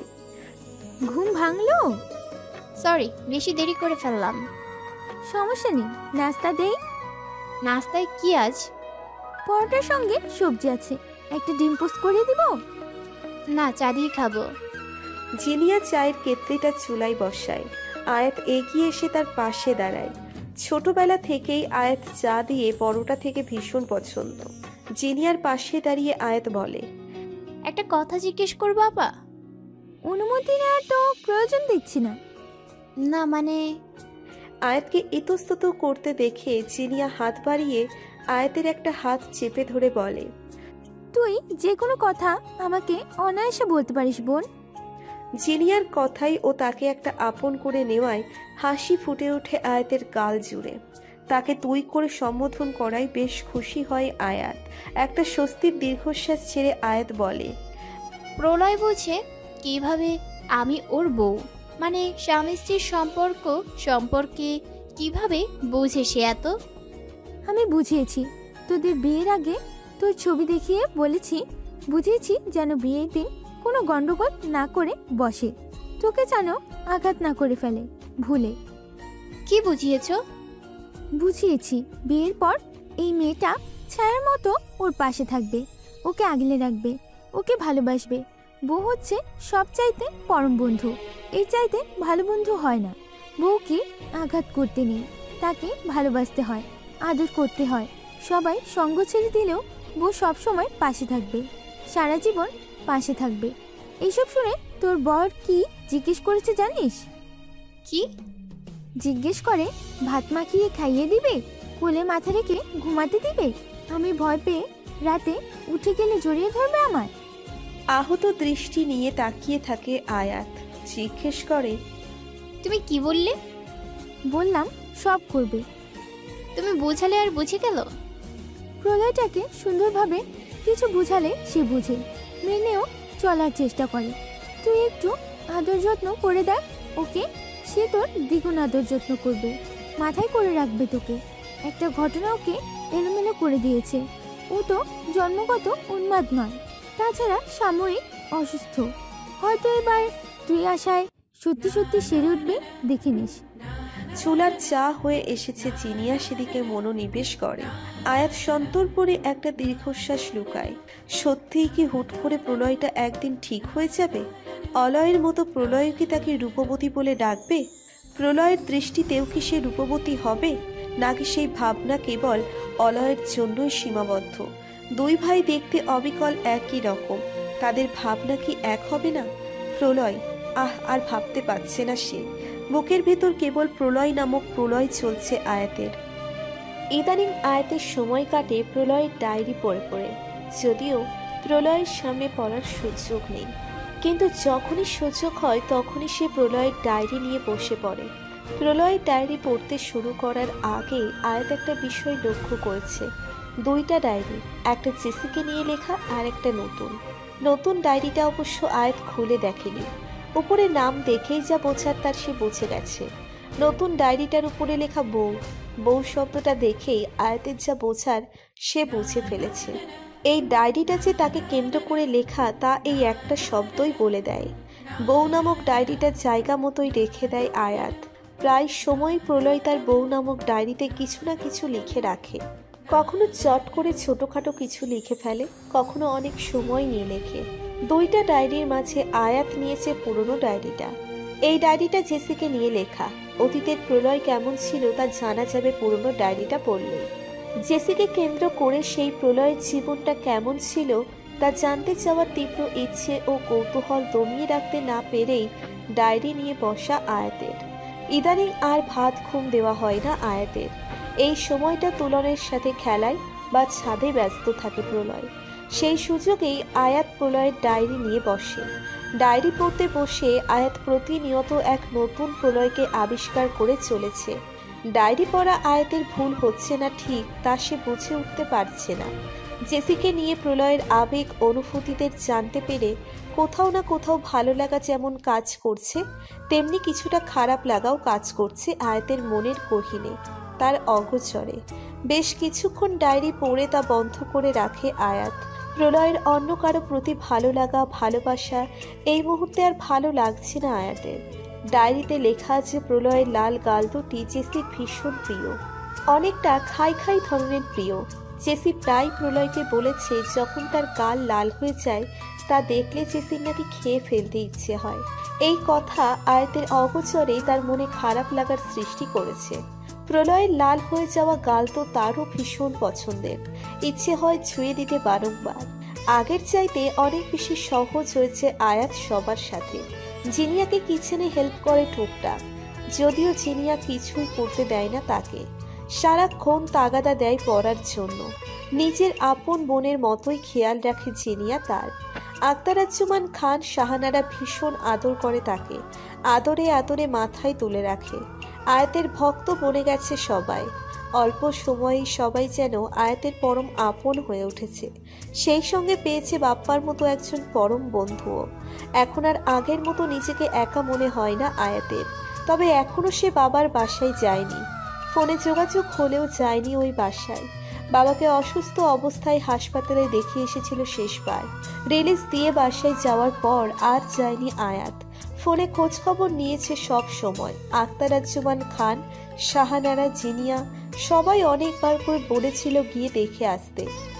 ঘুম ভাঙলো? সরি, বেশি দেরি করে ফেললাম। সমস্যা নেই, নাস্তা দেই। নাস্তায় কি আজ? পরোটার সঙ্গে সবজি আছে, একটা ডিম পোস্ট করে দিব? না, চা দিয়ে খাবো। জিনিয়া চায়ের কেতলিটা চুলায় বসায়। আয়াত এগিয়ে এসে তার পাশে দাঁড়ায়। ছোটবেলা থেকেই আয়াত চা দিয়ে পরোটা থেকে ভীষণ পছন্দ। জিনিয়ার পাশে দাঁড়িয়ে আয়াত বলে, একটা কথা জিজ্ঞেস করবো আপা? অনুমতি নেওয়ার তো প্রয়োজন দেখছি না। না মানে। আয়াতকে ইতস্তত করতে দেখে জিনিয়া হাত বাড়িয়ে আয়াতের একটা হাত চেপে ধরে বলে, তুই যে কোনো কথা আমাকে অনায়াসে বলতে পারিস বোন। জিনিয়ার কথাই ও তাকে একটা আপন করে নেওয়ায় হাসি ফুটে ওঠে আয়াতের গাল জুড়ে। তাকে তুই করে সম্বোধন করায় বেশ খুশি হয় আয়াত। একটা স্বস্তির দীর্ঘশ্বাস ছেড়ে আয়াত বলে, প্রলয় বুঝে কিভাবে আমি ওর বউ, মানে স্বামী স্ত্রীর সম্পর্কে কিভাবে বুঝে সে এত? আমি বুঝিয়েছি, তোদের বিয়ের আগে তোর ছবি দেখিয়ে বলেছি, বুঝিয়েছি যেন বিয়ের দিন কোনো গন্ডগোল না করে বসে, তোকে যেন আঘাত না করে ফেলে ভুলে। কি বুঝিয়েছ? বুঝিয়েছি বিয়ের পর এই মেয়েটা ছায়ার মতো ওর পাশে থাকবে, ওকে আগলে রাখবে, ওকে ভালোবাসবে। বউ হচ্ছে সবচাইতে পরম বন্ধু, এর চাইতে ভালো বন্ধু হয় না। বউকে আঘাত করতে নেই, তাকে ভালোবাসতে হয়, আদর করতে হয়। সবাই সঙ্গ ছেড়ে দিলেও বউ সবসময় পাশে থাকবে, সারা জীবন পাশে থাকবে। এইসব শুনে তোর বর কি জিজ্ঞেস করেছে জানিস? কি? জিজ্ঞেস করে ভাত মাখিয়ে খাইয়ে দিবে, কোলে মাথা রেখে ঘুমাতে দিবে, আমি ভয় পেয়ে রাতে উঠে গেলে জড়িয়ে ধরবে আমায়। আহত দৃষ্টি নিয়ে তাকিয়ে থাকে আয়াত। জিজ্ঞেস করে, তুমি কি বললে? বললাম সব করবে। তুমি বোঝালে আর বুঝে গেল? প্রলয়টাকে সুন্দরভাবে কিছু বুঝালে সে বুঝে, মেনেও চলার চেষ্টা করে। তুই একটু আদর যত্ন করে দেখ ওকে, সে তোর দ্বিগুণ আদর যত্ন করবে, মাথায় করে রাখবে তোকে। একটা ঘটনা ওকে এলোমেলো করে দিয়েছে। ও তো জন্মগত উন্মাদ নয়, তাছাড়া সাময়িক অসুস্থ। হয়তো এবার তুই আশায় সত্যি সত্যি সেরে উঠবে, দেখে নিস। চুলার চা হয়ে এসেছে, চিনিয়া সেদিকে মনোনিবেশ করে। আয়াত সন্তর্পণে একটা দীর্ঘশ্বাস লুকায়। সত্যিই কি হুট করে প্রলয়টা একদিন ঠিক হয়ে যাবে? অলয়ের মতো প্রলয় কি তাকে রূপবতী বলে ডাকবে? প্রলয়ের দৃষ্টিতেও কি সে রূপবতী হবে, নাকি সেই ভাবনা কেবল অলয়ের জন্যই সীমাবদ্ধ? দুই ভাই দেখতে অবিকল একই রকম, তাদের ভাবনা কি এক হবে না? প্রলয় আর ভাবতে পারছে না সে। বুকের ভেতর কেবল প্রলয় নামক প্রলয় চলছে আয়াতের। ইদানিং আয়াতের সময় কাটে প্রলয়ের ডায়েরি পড়ে পড়ে, যদিও প্রলয়ের সামনে পড়ার সুযোগ নেই। কিন্তু যখনই সুযোগ হয় তখনই সে প্রলয়ের ডায়েরি নিয়ে বসে পড়ে। প্রলয়ের ডায়েরি পড়তে শুরু করার আগে আয়াত একটা বিষয় লক্ষ্য করেছে। দুইটা ডায়েরি, একটা জেসিকে নিয়ে লেখা আর একটা নতুন ডায়েরিটা অবশ্য আয়াত খুলে দেখেনি। উপরে নাম দেখেই যা বোঝার তার সে বুঝে গেছে। নতুন ডায়েরিটার উপরে লেখা বউ শব্দটা দেখেই আয়াতের যা বোঝার সে বুঝে ফেলেছে। এই ডায়েরিটা যে তাকে কেন্দ্র করে লেখা তা এই একটা শব্দই বলে দেয়। বউ নামক ডায়েরিটার জায়গা মতোই রেখে দেয় আয়াত। প্রায় সময় প্রলয় তার বউ নামক ডায়েরিতে কিছু না কিছু লিখে রাখে। কখনো চট করে ছোটখাটো কিছু লিখে ফেলে, কখনো অনেক সময় নিয়ে লেখে। দুইটা ডায়েরির মাঝে আয়াত নিয়েছে পুরনো ডায়েরিটা। এই ডায়েরিটা জেসিকে নিয়ে লেখা। অতীতের প্রলয় কেমন ছিল তা জানা যাবে পুরনো ডায়েরিটা পড়লে। জেসিকে কেন্দ্র করে সেই প্রলয়ের জীবনটা কেমন ছিল তা জানতে চাওয়ার তীব্র ইচ্ছে ও কৌতূহল দমিয়ে রাখতে না পেরেই ডায়েরি নিয়ে বসা আয়াতের। ইদানিং আর ভাত ঘুম দেওয়া হয় না আয়াতের। এই সময়টা তুলনের সাথে খেলায় বা ছাদে ব্যস্ত থাকে প্রলয়। সেই সুযোগেই আয়াত প্রলয়ের ডায়েরি নিয়ে বসে। ডায়েরি পড়তে বসে আয়াত প্রতিনিয়ত এক নতুন প্রলয়কে আবিষ্কার করে চলেছে। ডায়েরি পড়া আয়াতের ভুল হচ্ছে না ঠিক তা সে বুঝে উঠতে পারছে না। জেসিকে নিয়ে প্রলয়ের আবেগ অনুভূতিদের জানতে পেরে কোথাও না কোথাও ভালো লাগা যেমন কাজ করছে, তেমনি কিছুটা খারাপ লাগাও কাজ করছে আয়াতের মনের গহীনে, তার অগোচরে। বেশ কিছুক্ষণ ডায়েরি পড়ে তা বন্ধ করে রাখে আয়াত। প্রলয়ের অন্য কারো প্রতি ভালো লাগা, ভালোবাসা এই মুহূর্তে আর ভালো লাগছে না আয়াতের। ডায়েরিতে লেখা আছে প্রলয়ের লাল গাল দুটি জেসির ভীষণ প্রিয়, অনেকটা খাই ধরনের প্রিয়। জেসি প্রায় প্রলয়কে বলেছে যখন তার গাল লাল হয়ে যায় তা দেখলে জেসির নাকি খেয়ে ফেলতে ইচ্ছে হয়। এই কথা আয়াতের অগোচরে তার মনে খারাপ লাগার সৃষ্টি করেছে। প্রলয়ের লাল হয়ে যাওয়া গাল তো তারও ভীষণ পছন্দের, ইচ্ছে হয় ছুঁয়ে দিতে বারংবার। আগের চাইতে অনেক বেশি সহজ হয়েছে আয়াত সবার সাথে। জিনিয়াকে কিচেনে হেল্প করে টুকটাক, যদিও জিনিয়া কিছুই করতে দেয় না তাকে। সারাক্ষণ তাগাদা দেয় পড়ার জন্য। নিজের আপন বোনের মতোই খেয়াল রাখে জিনিয়া তার। আখতারুজ্জামান খান শাহানারা ভীষণ আদর করে তাকে, আদরে আদরে মাথায় তুলে রাখে। আয়াতের ভক্ত বনে গেছে সবাই। অল্প সময়েই সবাই যেন আয়াতের পরম আপন হয়ে উঠেছে। সেই সঙ্গে পেয়েছে বাপ্পার মতো একজন পরম বন্ধুও। এখন আর আগের মতো নিজেকে একা মনে হয় না আয়াতের। তবে এখনো সে বাবার বাসায় যায়নি, ফোনে যোগাযোগ হলেও যায়নি ওই বাসায়। বাবাকে অসুস্থ অবস্থায় হাসপাতালে দেখিয়ে এসেছিল শেষবার। রিলিজ দিয়ে বাসায় যাওয়ার পর আর যায়নি আয়াত। ফোনে খোঁজ খবর নিয়েছে সব সময়। আখতারুজ্জামান খান, শাহানারা, জিনিয়া সবাই অনেকবার করে বলেছিল গিয়ে দেখে আসতে।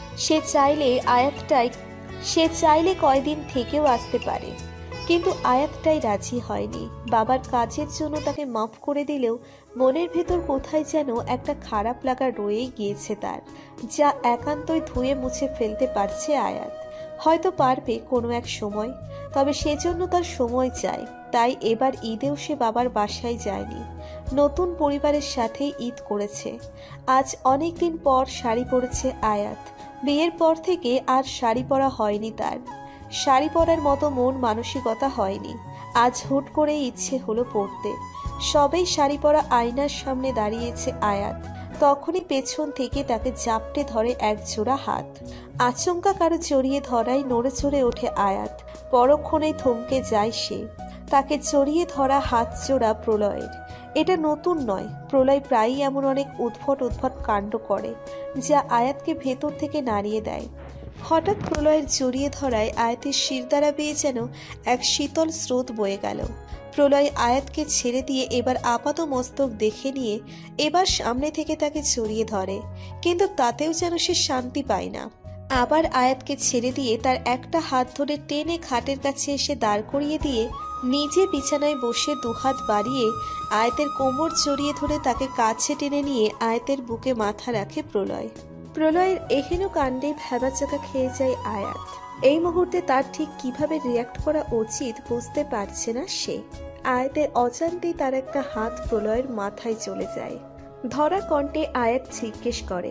সে চাইলে কয়দিন থেকেও আসতে পারে, কিন্তু আয়াতটাই রাজি হয়নি। বাবার কাজের জন্য তাকে মাফ করে দিলেও মনের ভেতর কোথায় যেন একটা খারাপ লাগা রয়েই গিয়েছে তার, যা একান্তই ধুয়ে মুছে ফেলতে পারছে আয়াত। হয়তো পারবে কোনো এক সময়, তবে সেজন্য তার সময় চাই। তাই এবার ঈদেও সে বাবার বাসায় যায়নি, নতুন পরিবারের সাথেই ঈদ করেছে। আজ অনেক দিন পর শাড়ি পরেছে আয়াত। বিয়ের পর থেকে আর শাড়ি পরা হয়নি তার। শাড়ি পরার মতো মন মানসিকতা হয়নি। আজ হুট করে ইচ্ছে হলো পরতে। সবেই শাড়ি পরা আয়নার সামনে দাঁড়িয়েছে আয়াত, তখনই পেছন থেকে তাকে জাপটে ধরে এক জোড়া হাত। আচমকা কারো জড়িয়ে ধরাই নড়ে চড়ে ওঠে আয়াত। পরক্ষণেই থমকে যায় সে। তাকে জড়িয়ে ধরা হাত জোড়া প্রলয়ের। এটা নতুন নয়, প্রলয় প্রায়ই এমন অনেক উদ্ভট কাণ্ড করে যা আয়াতকে ভেতর থেকে নাড়িয়ে দেয়। হঠাৎ প্রলয়ের জড়িয়ে ধরায় আয়াতের শিরদাঁড়া বেয়ে যেন এক শীতল স্রোত বয়ে গেল। প্রলয় আয়াতকে ছেড়ে দিয়ে এবার আপাত মস্তক দেখে নিয়ে এবার সামনে থেকে তাকে জড়িয়ে ধরে, কিন্তু তাতেও যেন সে শান্তি পায় না। আবার আয়াতকে ছেড়ে দিয়ে তার একটা হাত ধরে টেনে খাটের কাছে এসে দাঁড় করিয়ে দিয়ে নিজে বিছানায় বসে দুহাত বাড়িয়ে আয়াতের কোমর জড়িয়ে ধরে তাকে কাছে টেনে নিয়ে আয়াতের বুকে মাথা রাখে প্রলয়। প্রলয়ের এহেন কাণ্ডে ভ্যাবাচাকা খেয়ে যায় আয়াত। এই মুহূর্তে তার ঠিক কিভাবে রিয়াক্ট করা উচিত বুঝতে পারছে না সে। আয়াতের অজান্তেই তার একটা হাত প্রলয়ের মাথায় চলে যায়। ধরা কণ্ঠে আয়াত জিজ্ঞেস করে,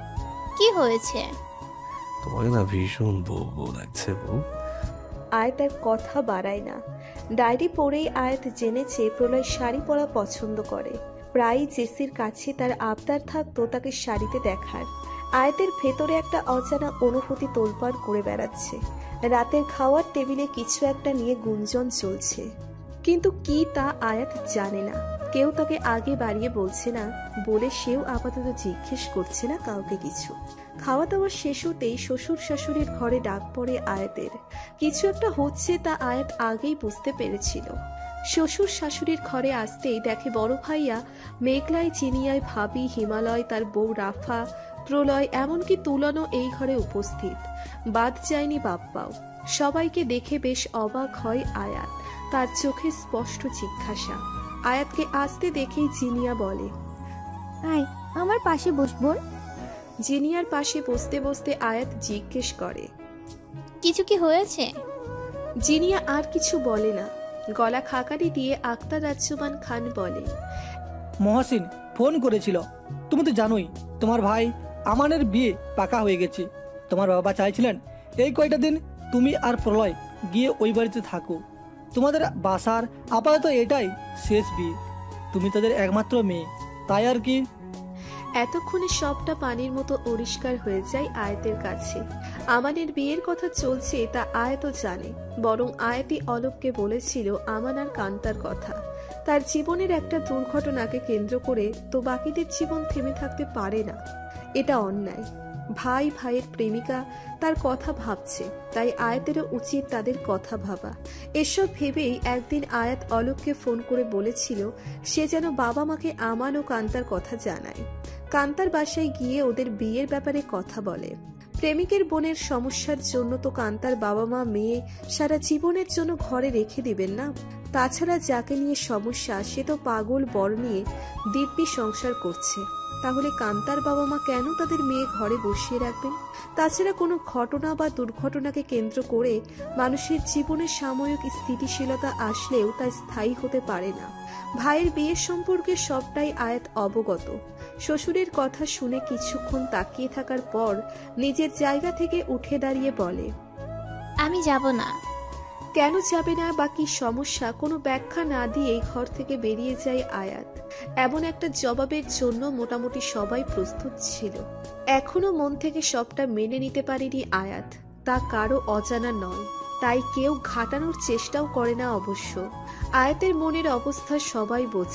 কি হয়েছে? তোমাকে না ভীষণ বউ বউ লাগছে বউ। আয়াত আর কথা বাড়ায় না। ডায়েরি পড়েই আয়াত জেনেছে প্রলয় শাড়ি পরা পছন্দ করে। প্রায় জেসির কাছে তার আবদার থাকতো তাকে শাড়িতে দেখার। আয়াতের ভেতরে একটা অজানা অনুভূতি তোলপাড় করে বেড়াচ্ছে। রাতের খাওয়ার টেবিলে কিছু একটা নিয়ে গুঞ্জন চলছে, কিন্তু কি তা আয়াত জানে না। কেউ তাকে আগে বাড়িয়ে বলছে না বলে সেও আপাতত জিজ্ঞেস করছে না কাউকে কিছু। খাওয়া দাওয়া শেষ হতেই শ্বশুর শাশুড়ির ঘরে ডাক পড়ে আয়াতের। কিছু একটা হচ্ছে তা আয়াত আগেই বুঝতে পেরেছিল। শ্বশুর শাশুড়ির ঘরে আসতেই দেখে বড় ভাইয়া, মেঘলাই, চিনিয়ায় ভাবি, হিমালয়, তার বউ রাফা, প্রলয়, এমনকি তুলনও এই ঘরে উপস্থিত। বাদ যায়নি বাপ্পাও। সবাইকে দেখে বেশ অবাক হয় আয়াত। তার চোখে স্পষ্ট জিজ্ঞাসা। আয়াতকে আসতে দেখেই জিনিয়া বলে, আয় আমার পাশে বসবো। জিনিয়ার পাশে বসতে বসতে আয়াত জিজ্ঞেস করে, কিছু কি হয়েছে? জিনিয়া আর কিছু বলে না। গলা খাকারি দিয়ে আক্তার রাজ্জুমান খান বলে, মহসিন ফোন করেছিল। তুমি তো জানোই তোমার ভাই আমানের বিয়ে পাকা হয়ে গেছে। তোমার বাবা চাইছিলেন এই কয়টা দিন তুমি আর প্রলয় গিয়ে ওই বাড়িতে থাকো। তোমাদের বাসার আপাতত এটাই শেষ বিয়ে। তুমি তাদের একমাত্র মেয়ে, তাই আর কি। এতক্ষণে সবটা পানির মতো পরিষ্কার হয়ে যায় আয়াতের কাছে। আমানের বিয়ের কথা চলছে তা আয়াতও জানে, বরং আয়াতই অলোককে বলেছিল আমান আর কান্তার কথা। তার জীবনের একটা দুর্ঘটনাকে কেন্দ্র করে তো বাকিদের জীবন থেমে থাকতে পারে না। এটা অন্যায়। ভাই ভাইয়ের প্রেমিকা তার কথা ভাবছে, তাই আয়াতেরও উচিত তাদের কথা ভাবা। এসব ভেবেই একদিন আয়াত অলোককে ফোন করে বলেছিল সে যেন বাবা মাকে আমান ও কান্তার কথা জানায়। কান্তার বাসায় গিয়ে ওদের বিয়ের ব্যাপারে কথা বলে। প্রেমিকের বোনের সমস্যার জন্য তো কান্তার বাবা মা মেয়ে সারা জীবনের জন্য ঘরে রেখে দিবেন না। তাছাড়া যাকে নিয়ে সমস্যা সে তো পাগল বর নিয়ে দিব্যি সংসার করছে। তাহলে কান্তার বাবা মা কেন তাদের মেয়ে ঘরে বসিয়ে রাখবেন? তাছাড়া কোনো ঘটনা বা দুর্ঘটনাকে কেন্দ্র করে মানুষের জীবনে সাময়িক স্থিতিশীলতা আসলেও তা স্থায়ী হতে পারে না। ভাইয়ের বিয়ের সম্পর্কে সবটাই আয়াত অবগত। শ্বশুরের কথা শুনে কিছুক্ষণ তাকিয়ে থাকার পর নিজের জায়গা থেকে উঠে দাঁড়িয়ে বলে, আমি যাব না। কেন যাবে না বা কি সমস্যা কোনো ব্যাখ্যা না দিয়েই ঘর থেকে বেরিয়ে যায় আয়াত। এমন একটা জবাবের জন্য মোটামুটি সবাই প্রস্তুত ছিল। এখনো মন থেকে সবটা মেনে নিতে পারেনি আয়াত। তা কারো অজানা নয়, তাই কেউ ঘাটানোর চেষ্টাও করে না অবশ্য। আয়াতের মনের অবস্থা সবাই বোঝে।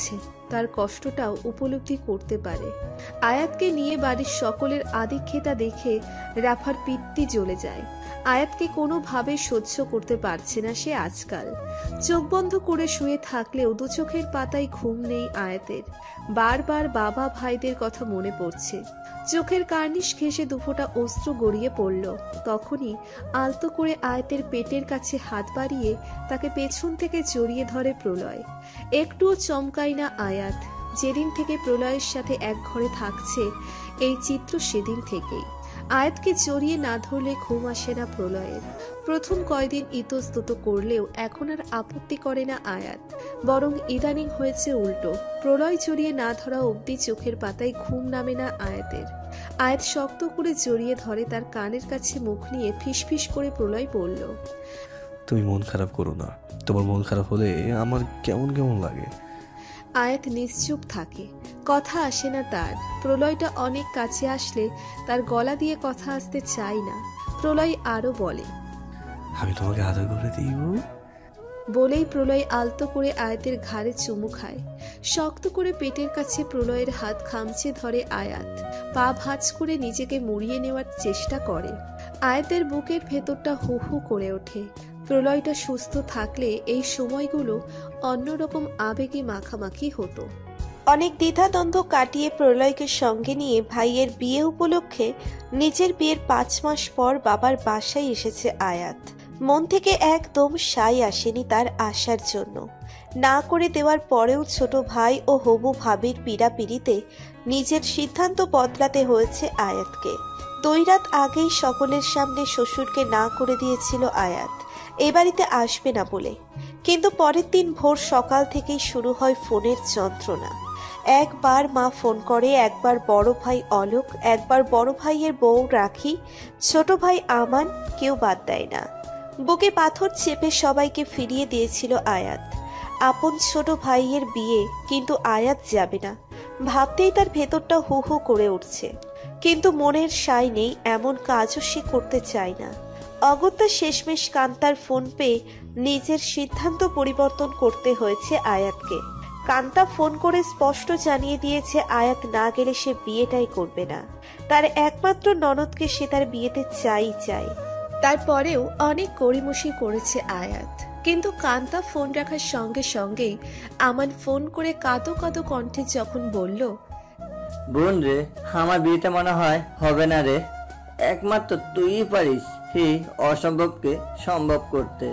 তার কষ্টটাও উপলব্ধি করতে পারে। আয়াতকে নিয়ে বাড়ির সকলের আদিক্ষেতা দেখে রাফার পিত্তি জ্বলে যায়। আয়াতকে কোনোভাবে সহ্য করতে পারছে না সে আজকাল। চোখ বন্ধ করে শুয়ে থাকলেও দু চোখের পাতায় ঘুম নেই আয়াতের। বারবার বাবা ভাইদের কথা মনে পড়ছে। চোখের কার্নিশ ঘেঁষে দুফোঁটা অশ্রু গড়িয়ে পড়ল। তখনই আলতো করে আয়াতের পেটের কাছে হাত বাড়িয়ে তাকে পেছন থেকে জড়িয়ে ধরে প্রলয়। একটুও চমকায় না আয়াত। যেদিন থেকে প্রলয়ের সাথে এক ঘরে থাকছে এই চিত্র সেদিন থেকেই। আয়াতকে জড়িয়ে না ধরলে ঘুম আসে না প্রলয়ের। প্রথম কয়দিন ইতস্তত করলেও এখন আর আপত্তি করে না আয়াত, বরং ইদানিং হয়েছে উল্টো। প্রলয় জড়িয়ে না ধরা অবধি চোখের পাতায় ঘুম নামে না আয়াতের। আয়াত শক্ত করে জড়িয়ে ধরে তার কানের কাছে মুখ নিয়ে ফিসফিস করে প্রলয় বলল, তুমি মন খারাপ করো না, তোমার মন খারাপ হলে আমার কেমন কেমন লাগে। আয়াত নিশ্চুপ থাকে, কথা আসে না তার। প্রলয়টা অনেক কাছে আসলে তার গলা দিয়ে কথা আসতে চায় না। প্রলয় আরো বলে, আমি তোমাকে আদর করে দিব। বলেই প্রলয় আলতো করে আয়াতের ঘাড়ে চুমু খায়। শক্ত করে পেটের কাছে প্রলয়ের হাত খামচে ধরে আয়াত। পা ভাঁজ করে নিজেকে মুড়িয়ে নেওয়ার চেষ্টা করে। আয়াতের বুকের ভেতরটা হু হু করে ওঠে। প্রলয়টা সুস্থ থাকলে এই সময়গুলো অন্যরকম আবেগে মাখামাখি হতো। অনেক দ্বিধাদ্বন্দ্ব কাটিয়ে প্রলয়কে সঙ্গে নিয়ে ভাইয়ের বিয়ে উপলক্ষে নিজের বিয়ের 5 মাস পর বাবার বাসায় এসেছে আয়াত। মন থেকে একদম সাই আসেনি তার আসার জন্য। না করে দেওয়ার পরেও ছোট ভাই ও হবু ভাবির পীড়াপিড়িতে নিজের সিদ্ধান্ত বদলাতে হয়েছে আয়াতকে। 2 রাত আগেই সকলের সামনে শ্বশুরকে না করে দিয়েছিল আয়াত এ বাড়িতে আসবে না বলে। কিন্তু পরের দিন ভোর সকাল থেকেই শুরু হয় ফোনের যন্ত্রণা। একবার মা ফোন করে, একবার বড় ভাই অলোক, একবার বড় ভাইয়ের বউ রাখি, ছোট ভাই আমান, কেউ বাদ দেয় না। বুকে পাথর চেপে সবাইকে ফিরিয়ে দিয়েছিল আয়াত। আপন ছোট ভাইয়ের বিয়ে, কিন্তু আয়াত যাবে না ভাবতেই তার ভেতরটা হু হু করে উঠছে। কিন্তু মনের সায় নেই, এমন কাজও সে করতে চায় না। অগত্যা শেষমেশ কান্তার ফোন পেয়ে নিজের সিদ্ধান্ত পরিবর্তন করতে হয়েছে আয়াতকে। কান্তা ফোন করে স্পষ্ট জানিয়ে দিয়েছে আয়াত না গেলে সে বিয়েটাই করবে না। তার একমাত্র ননদকে সে তার বিয়েতে চাই। তারপরেও অনেক গড়িমসি করেছে আয়াত। কিন্তু কান্তা ফোন রাখার সঙ্গে সঙ্গেই আমান ফোন করে কাঁদো কাঁদো কণ্ঠে যখন বলল, বোন রে, আমার বিয়েটা মনে হয় হবে না রে। একমাত্র তুই পারিস হে অসম্ভবকে সম্ভব করতে।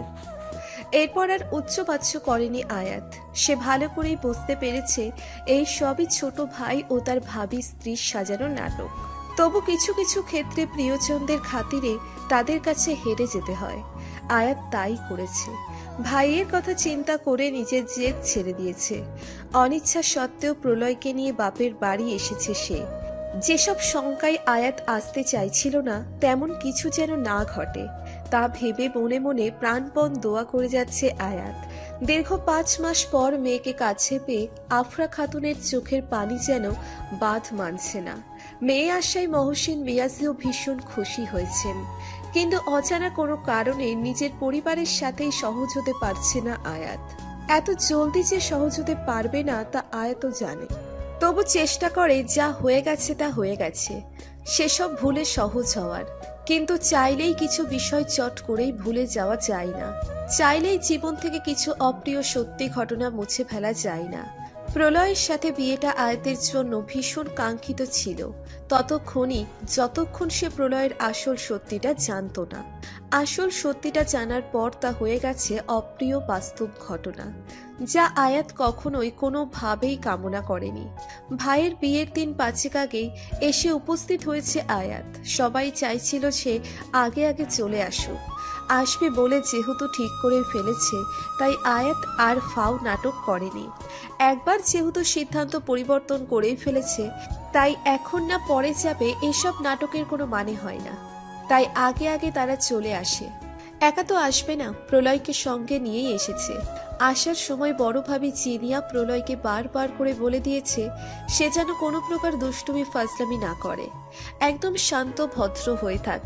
এরপর আর উচ্চবাচ্য করেনি আয়াত। সে ভালো করেই বুঝতে পেরেছে এই সবই ছোট ভাই ও তার ভাবি স্ত্রীর সাজানো নাটক। তবু কিছু কিছু ক্ষেত্রে প্রিয়জনদের খাতিরে তাদের কাছে হেরে যেতে হয়। আয়াত তাই করেছে। ভাইয়ের কথা চিন্তা করে নিজের জেদ ছেড়ে দিয়েছে। অনিচ্ছা সত্ত্বেও প্রলয়কে নিয়ে বাপের বাড়ি এসেছে সে। যেসব শঙ্কায় আয়াত আসতে চাইছিল না, তেমন কিছু যেন না ঘটে তা ভেবে মনে মনে প্রাণপণ দোয়া করে যাচ্ছে আয়াত। দীর্ঘ 5 মাস পর মেয়েকে কাছে পেয়ে আফরা খাতুনের চোখের পানি যেন বাঁধ মানছে না। মেয়ে আশায় মহসিন মিয়াজিও ভীষণ খুশি হয়েছেন, কিন্তু অজানা কোনো কারণে নিজের পরিবারের সাথেই সহজ হতে পারছে না আয়াত। এত জলদি যে সহজ হতে পারবে না তা আয়াতও জানে। তবু চেষ্টা করে যা হয়ে গেছে তা হয়ে গেছে, সেসব ভুলে সহজ হওয়ার। কিন্তু চাইলেই কিছু বিষয় চট করেই ভুলে যাওয়া যায় না। চাইলেই জীবন থেকে কিছু অপ্রিয় সত্যি ঘটনা মুছে ফেলা যায় না। প্রলয়ের সাথে বিয়েটা আয়াতের জন্য ভীষণ কাঙ্ক্ষিত ছিল ততক্ষণই, যতক্ষণ সে প্রলয়ের আসল সত্যিটা জানত না। আসল সত্যিটা জানার পর তা হয়ে গেছে অপ্রিয় বাস্তব ঘটনা, যা আয়াত কখনোই কোনোভাবেই কামনা করেনি। ভাইয়ের বিয়ের দিন 5 আগেই এসে উপস্থিত হয়েছে আয়াত। সবাই চাইছিল সে আগে আগে চলে আসুক। আসবে বলে যেহেতু ঠিক করে ফেলেছে, তাই আয়াত আর ফাও নাটক করেনি। একবার যেহেতু সিদ্ধান্ত পরিবর্তন করেই ফেলেছে, তাই এখন না পরে যাবে এসব নাটকের কোনো মানে হয় না। তাই আগে আগে তারা চলে আসে। একা তো আসবে না, প্রলয়কে সঙ্গে নিয়েই এসেছে। আসার সময় বড় ভাবি জিনিয়া প্রলয়কে বারবার করে বলে দিয়েছে সে যেন কোনো প্রকার দুষ্টুমি ফাজলামি না করে, একদম শান্ত ভদ্র হয়ে থাকে।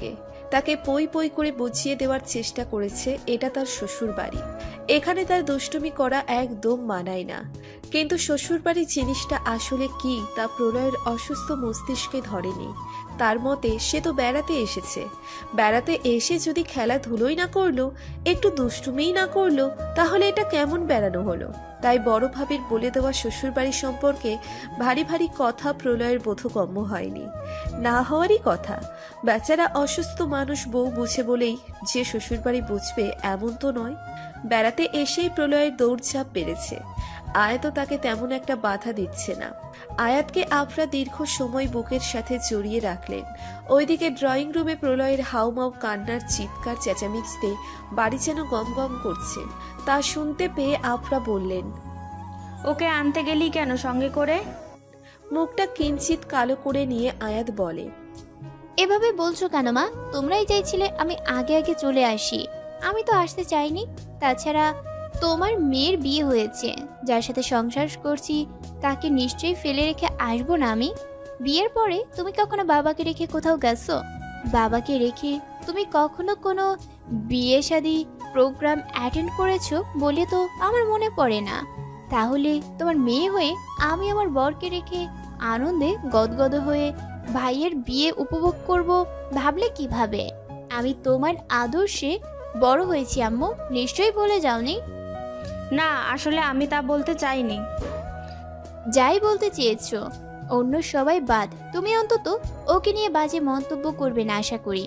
তাকে পই পই করে বুঝিয়ে দেওয়ার চেষ্টা করেছে এটা তার শ্বশুর বাড়ি, এখানে তার দুষ্টুমি করা একদম মানায় না। কিন্তু শ্বশুরবাড়ি জিনিসটা আসলে কি তা প্রলয়ের অসুস্থ মস্তিষ্কে ধরেনি। তার মতে সে তো বেড়াতে এসেছে, বেড়াতে এসে যদি খেলাধুলোই না করলো, একটু দুষ্টুমিই না করলো, তাহলে এটা কেমন বেড়ানো হলো। তাই বড় ভাবির বলে দেওয়া শ্বশুরবাড়ি সম্পর্কে ভারী ভারী কথা প্রলয়ের বোধগম্য হয়নি, না হওয়ারই কথা। বেচারা অসুস্থ মানুষ বউ বুঝে বলেই যে শ্বশুরবাড়ি বুঝবে এমন তো নয়। বেড়াতে এসেই প্রলয়ের দৌড়ঝাঁপ বেড়েছে। আয়াতও তাকে তেমন একটা বাধা দিচ্ছে না। আয়াতকে আফরা দীর্ঘ সময় বুকের সাথে জড়িয়ে রাখলেন। ওইদিকে ড্রয়িং রুমে প্রলয়ের হাউমাউ কান্নার চিৎকার চেঁচামেচিতে বাড়ি যেন গম গম করছে। তা শুনতে পেয়ে আফরা বললেন, ওকে আনতে গেলি কেন সঙ্গে করে? মুখটা কিঞ্চিত কালো করে নিয়ে আয়াত বলে, এভাবে বলছো কেন মা? তোমরাই চাইছিলে আমি আগে আগে চলে আসি, আমি তো আসতে চাইনি। তাছাড়া তোমার মেয়ের বিয়ে হয়েছে, যার সাথে সংসার করছি তাকে নিশ্চয়ই ফেলে রেখে আসবো না আমি। বিয়ের পরে তুমি কখনো বাবাকে রেখে কোথাও গেছো? বাবাকে রেখে তুমি কখনো কোনো বিয়ে শাদী প্রোগ্রাম অ্যাটেন্ড করেছো বলে তো আমার মনে পড়ে না। তাহলে তোমার মেয়ে হয়ে আমি আমার বরকে রেখে আনন্দে গদগদ হয়ে ভাইয়ের বিয়ে উপভোগ করব ভাবলে কিভাবে? আমি তোমার আদর্শে বড় হয়েছি আম্মু, নিশ্চয়ই বলে যাওনি? না, আসলে আমি তা বলতে চাইনি। যাই বলতে চেয়েছো, অন্য সবাই বাদ, তুমি অন্তত ওকে নিয়ে বাজে মন্তব্য করবে না আশা করি।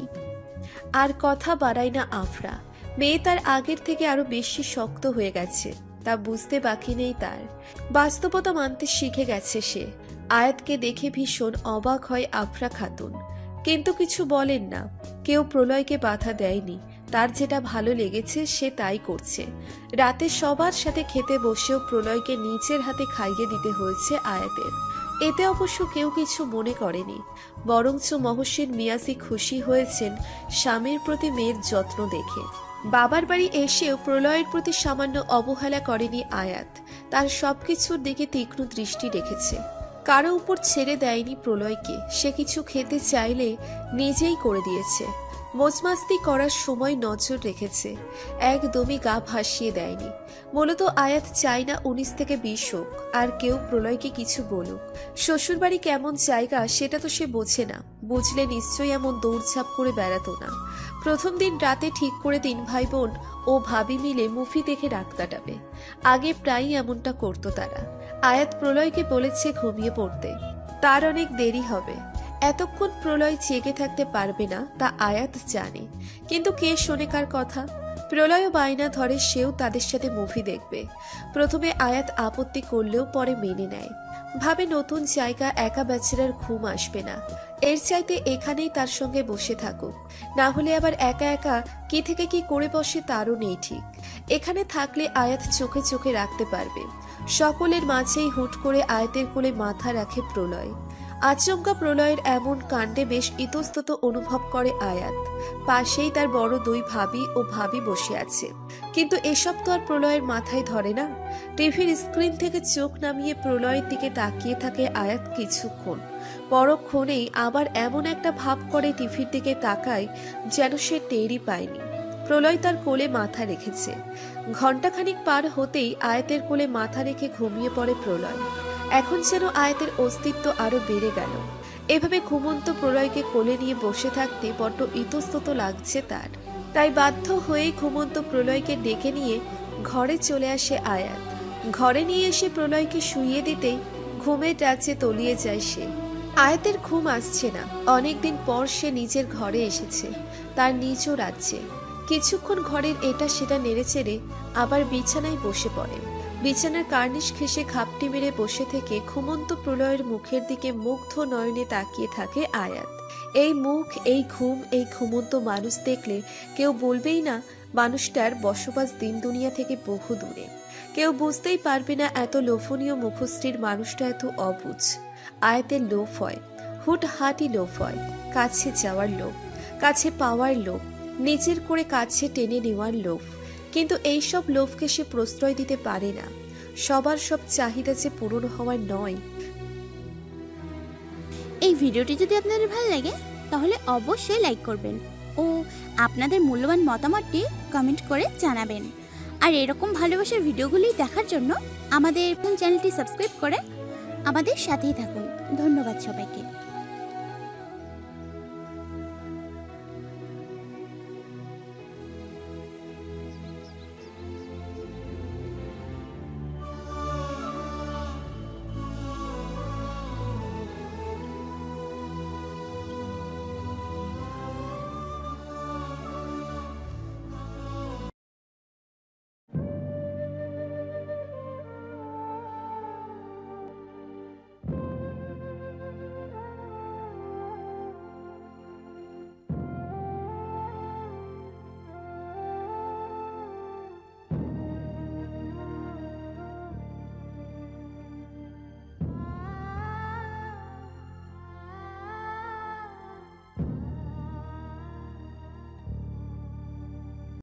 আর কথা বাড়ায় না আফরা। মেয়ে তার আগের থেকে আরো বেশি শক্ত হয়ে গেছে, তা বুঝতে বাকি নেই তার। বাস্তবতা মানতে শিখে গেছে সে। আয়াতকে দেখে ভীষণ অবাক হয় আফরা খাতুন, কিন্তু কিছু বলেন না। কেউ প্রলয়কে বাধা দেয়নি, তার যেটা ভালো লেগেছে সে তাই করছে। রাতে সবার সাথে খেতে বসেও প্রলয়কে নিজের হাতে খাইয়ে দিতে হয়েছে আয়াতের। এতে অবশ্য কেউ কিছু মনে করেনি, বরঞ্চ মহসিন মিয়াজি খুশি হয়েছেন স্বামীর প্রতি মেয়ের যত্ন দেখে। বাবার বাড়ি এসেও প্রলয়ের প্রতি সামান্য অবহেলা করেনি আয়াত, তার সবকিছুর দিকে তীক্ষ্ণ দৃষ্টি রেখেছে। কারো উপর ছেড়ে দেয়নি প্রলয়কে, সে কিছু খেতে চাইলে নিজেই করে দিয়েছে। মজমাস্তি করার সময় নজর রেখেছে, একদমই গা ভাসিয়ে দেয়নি। মূলত আয়াত চায় না 19 থেকে 20 হোক, আর কেউ প্রলয়কে কিছু বলুক। শ্বশুরবাড়ি কেমন জায়গা সেটা তো সে বোঝে না, বুঝলে নিশ্চয়ই এমন দৌড়ঝাঁপ করে বেড়াতো না। প্রথম দিন রাতে ঠিক করে 3 ভাই বোন ও ভাবি মিলে মুভি দেখে রাত কাটাবে। আগে প্রায়ই এমনটা করতো তারা। আয়াত প্রলয়কে বলেছে ঘুমিয়ে পড়তে, তার অনেক দেরি হবে। এতক্ষণ প্রলয় জেগে থাকতে পারবে না তা আয়াত জানে, কিন্তু কে শোনে কার কথা। প্রলয়ও বায়না ধরে সেও তাদের সাথে মুভি দেখবে। প্রথমে আয়াত আপত্তি করলেও পরে মেনে নেয়, ভাবে নতুন জায়গা, একা ব্যাচেলার ঘুম আসবে না, এর চাইতে এখানেই তার সঙ্গে বসে থাকুক। না হলে আবার একা একা কি থেকে কি করে বসে তারও নেই ঠিক। এখানে থাকলে আয়াত চোখে চোখে রাখতে পারবে। সকলের মাঝেই হুট করে আয়াতের কোলে মাথা রাখে প্রলয়। আচমকা প্রলয়ের এমন কাণ্ডে বেশ ইতস্তত অনুভব করে আয়াত। পাশেই তার বড় 2 ভাবি ও ভাবি বসে আছে, কিন্তু এসব তো আর প্রলয়ের মাথায় ধরে না। টিভির স্ক্রিন থেকে চোখ নামিয়ে প্রলয়ের দিকে তাকিয়ে থাকে আয়াত কিছুক্ষণ, পরক্ষণেই আবার এমন একটা ভাব করে টিভির দিকে তাকায় যেন সে টেরই পায়নি প্রলয় তার কোলে মাথা রেখেছে। ঘণ্টাখানিক পার হতেই আয়াতের কোলে মাথা রেখে ঘুমিয়ে পড়ে প্রলয়। এখন যেন আয়াতের অস্তিত্ব আরো বেড়ে গেল। এভাবে ঘুমন্ত প্রলয়কে কোলে নিয়ে বসে থাকতে বড্ড ইতস্তত লাগছে তার। তাই বাধ্য হয়েই ঘুমন্ত প্রলয়কে ডেকে নিয়ে ঘরে চলে আসে আয়াত। ঘরে নিয়ে এসে প্রলয়কে শুইয়ে দিতেই ঘুমের রাজ্যে তলিয়ে যায় সে। আয়াতের ঘুম আসছে না, অনেকদিন পর সে নিজের ঘরে এসেছে, তার নিজ রাজ্যে। কিছুক্ষণ ঘরের এটা সেটা নেড়েচেড়ে আবার বিছানায় বসে পড়ে। বিছানার কার্নিশ ঘেঁষে খাপটি মেরে বসে থেকে ঘুমন্ত প্রলয়ের মুখের দিকে মুগ্ধ নয়নে তাকিয়ে থাকে আয়াত। এই মুখ, এই ঘুম, এই ঘুমন্ত মানুষ দেখলে কেউ বলবেই না মানুষটার বসবাস দিন দুনিয়া থেকে বহু দূরে। কেউ বুঝতেই পারবে না এত লোভনীয় মুখশ্রীর মানুষটা এত অবুঝ। আয়াতের লোভ হয়, হুটহাটি লোভ হয়, কাছে যাওয়ার লোভ, কাছে পাওয়ার লোভ, নিজের করে কাছে টেনে নেওয়ার লোভ। কিন্তু এইসব লোভকে সে প্রশ্রয় দিতে পারে না। সবার সব চাহিদা যে পূরণ হওয়ার নয়। এই ভিডিওটি যদি আপনাদের ভালো লাগে তাহলে অবশ্যই লাইক করবেন ও আপনাদের মূল্যবান মতামতটি কমেন্ট করে জানাবেন। আর এরকম ভালোবাসার ভিডিওগুলি দেখার জন্য আমাদের চ্যানেলটি সাবস্ক্রাইব করে আমাদের সাথেই থাকুন। ধন্যবাদ সবাইকে।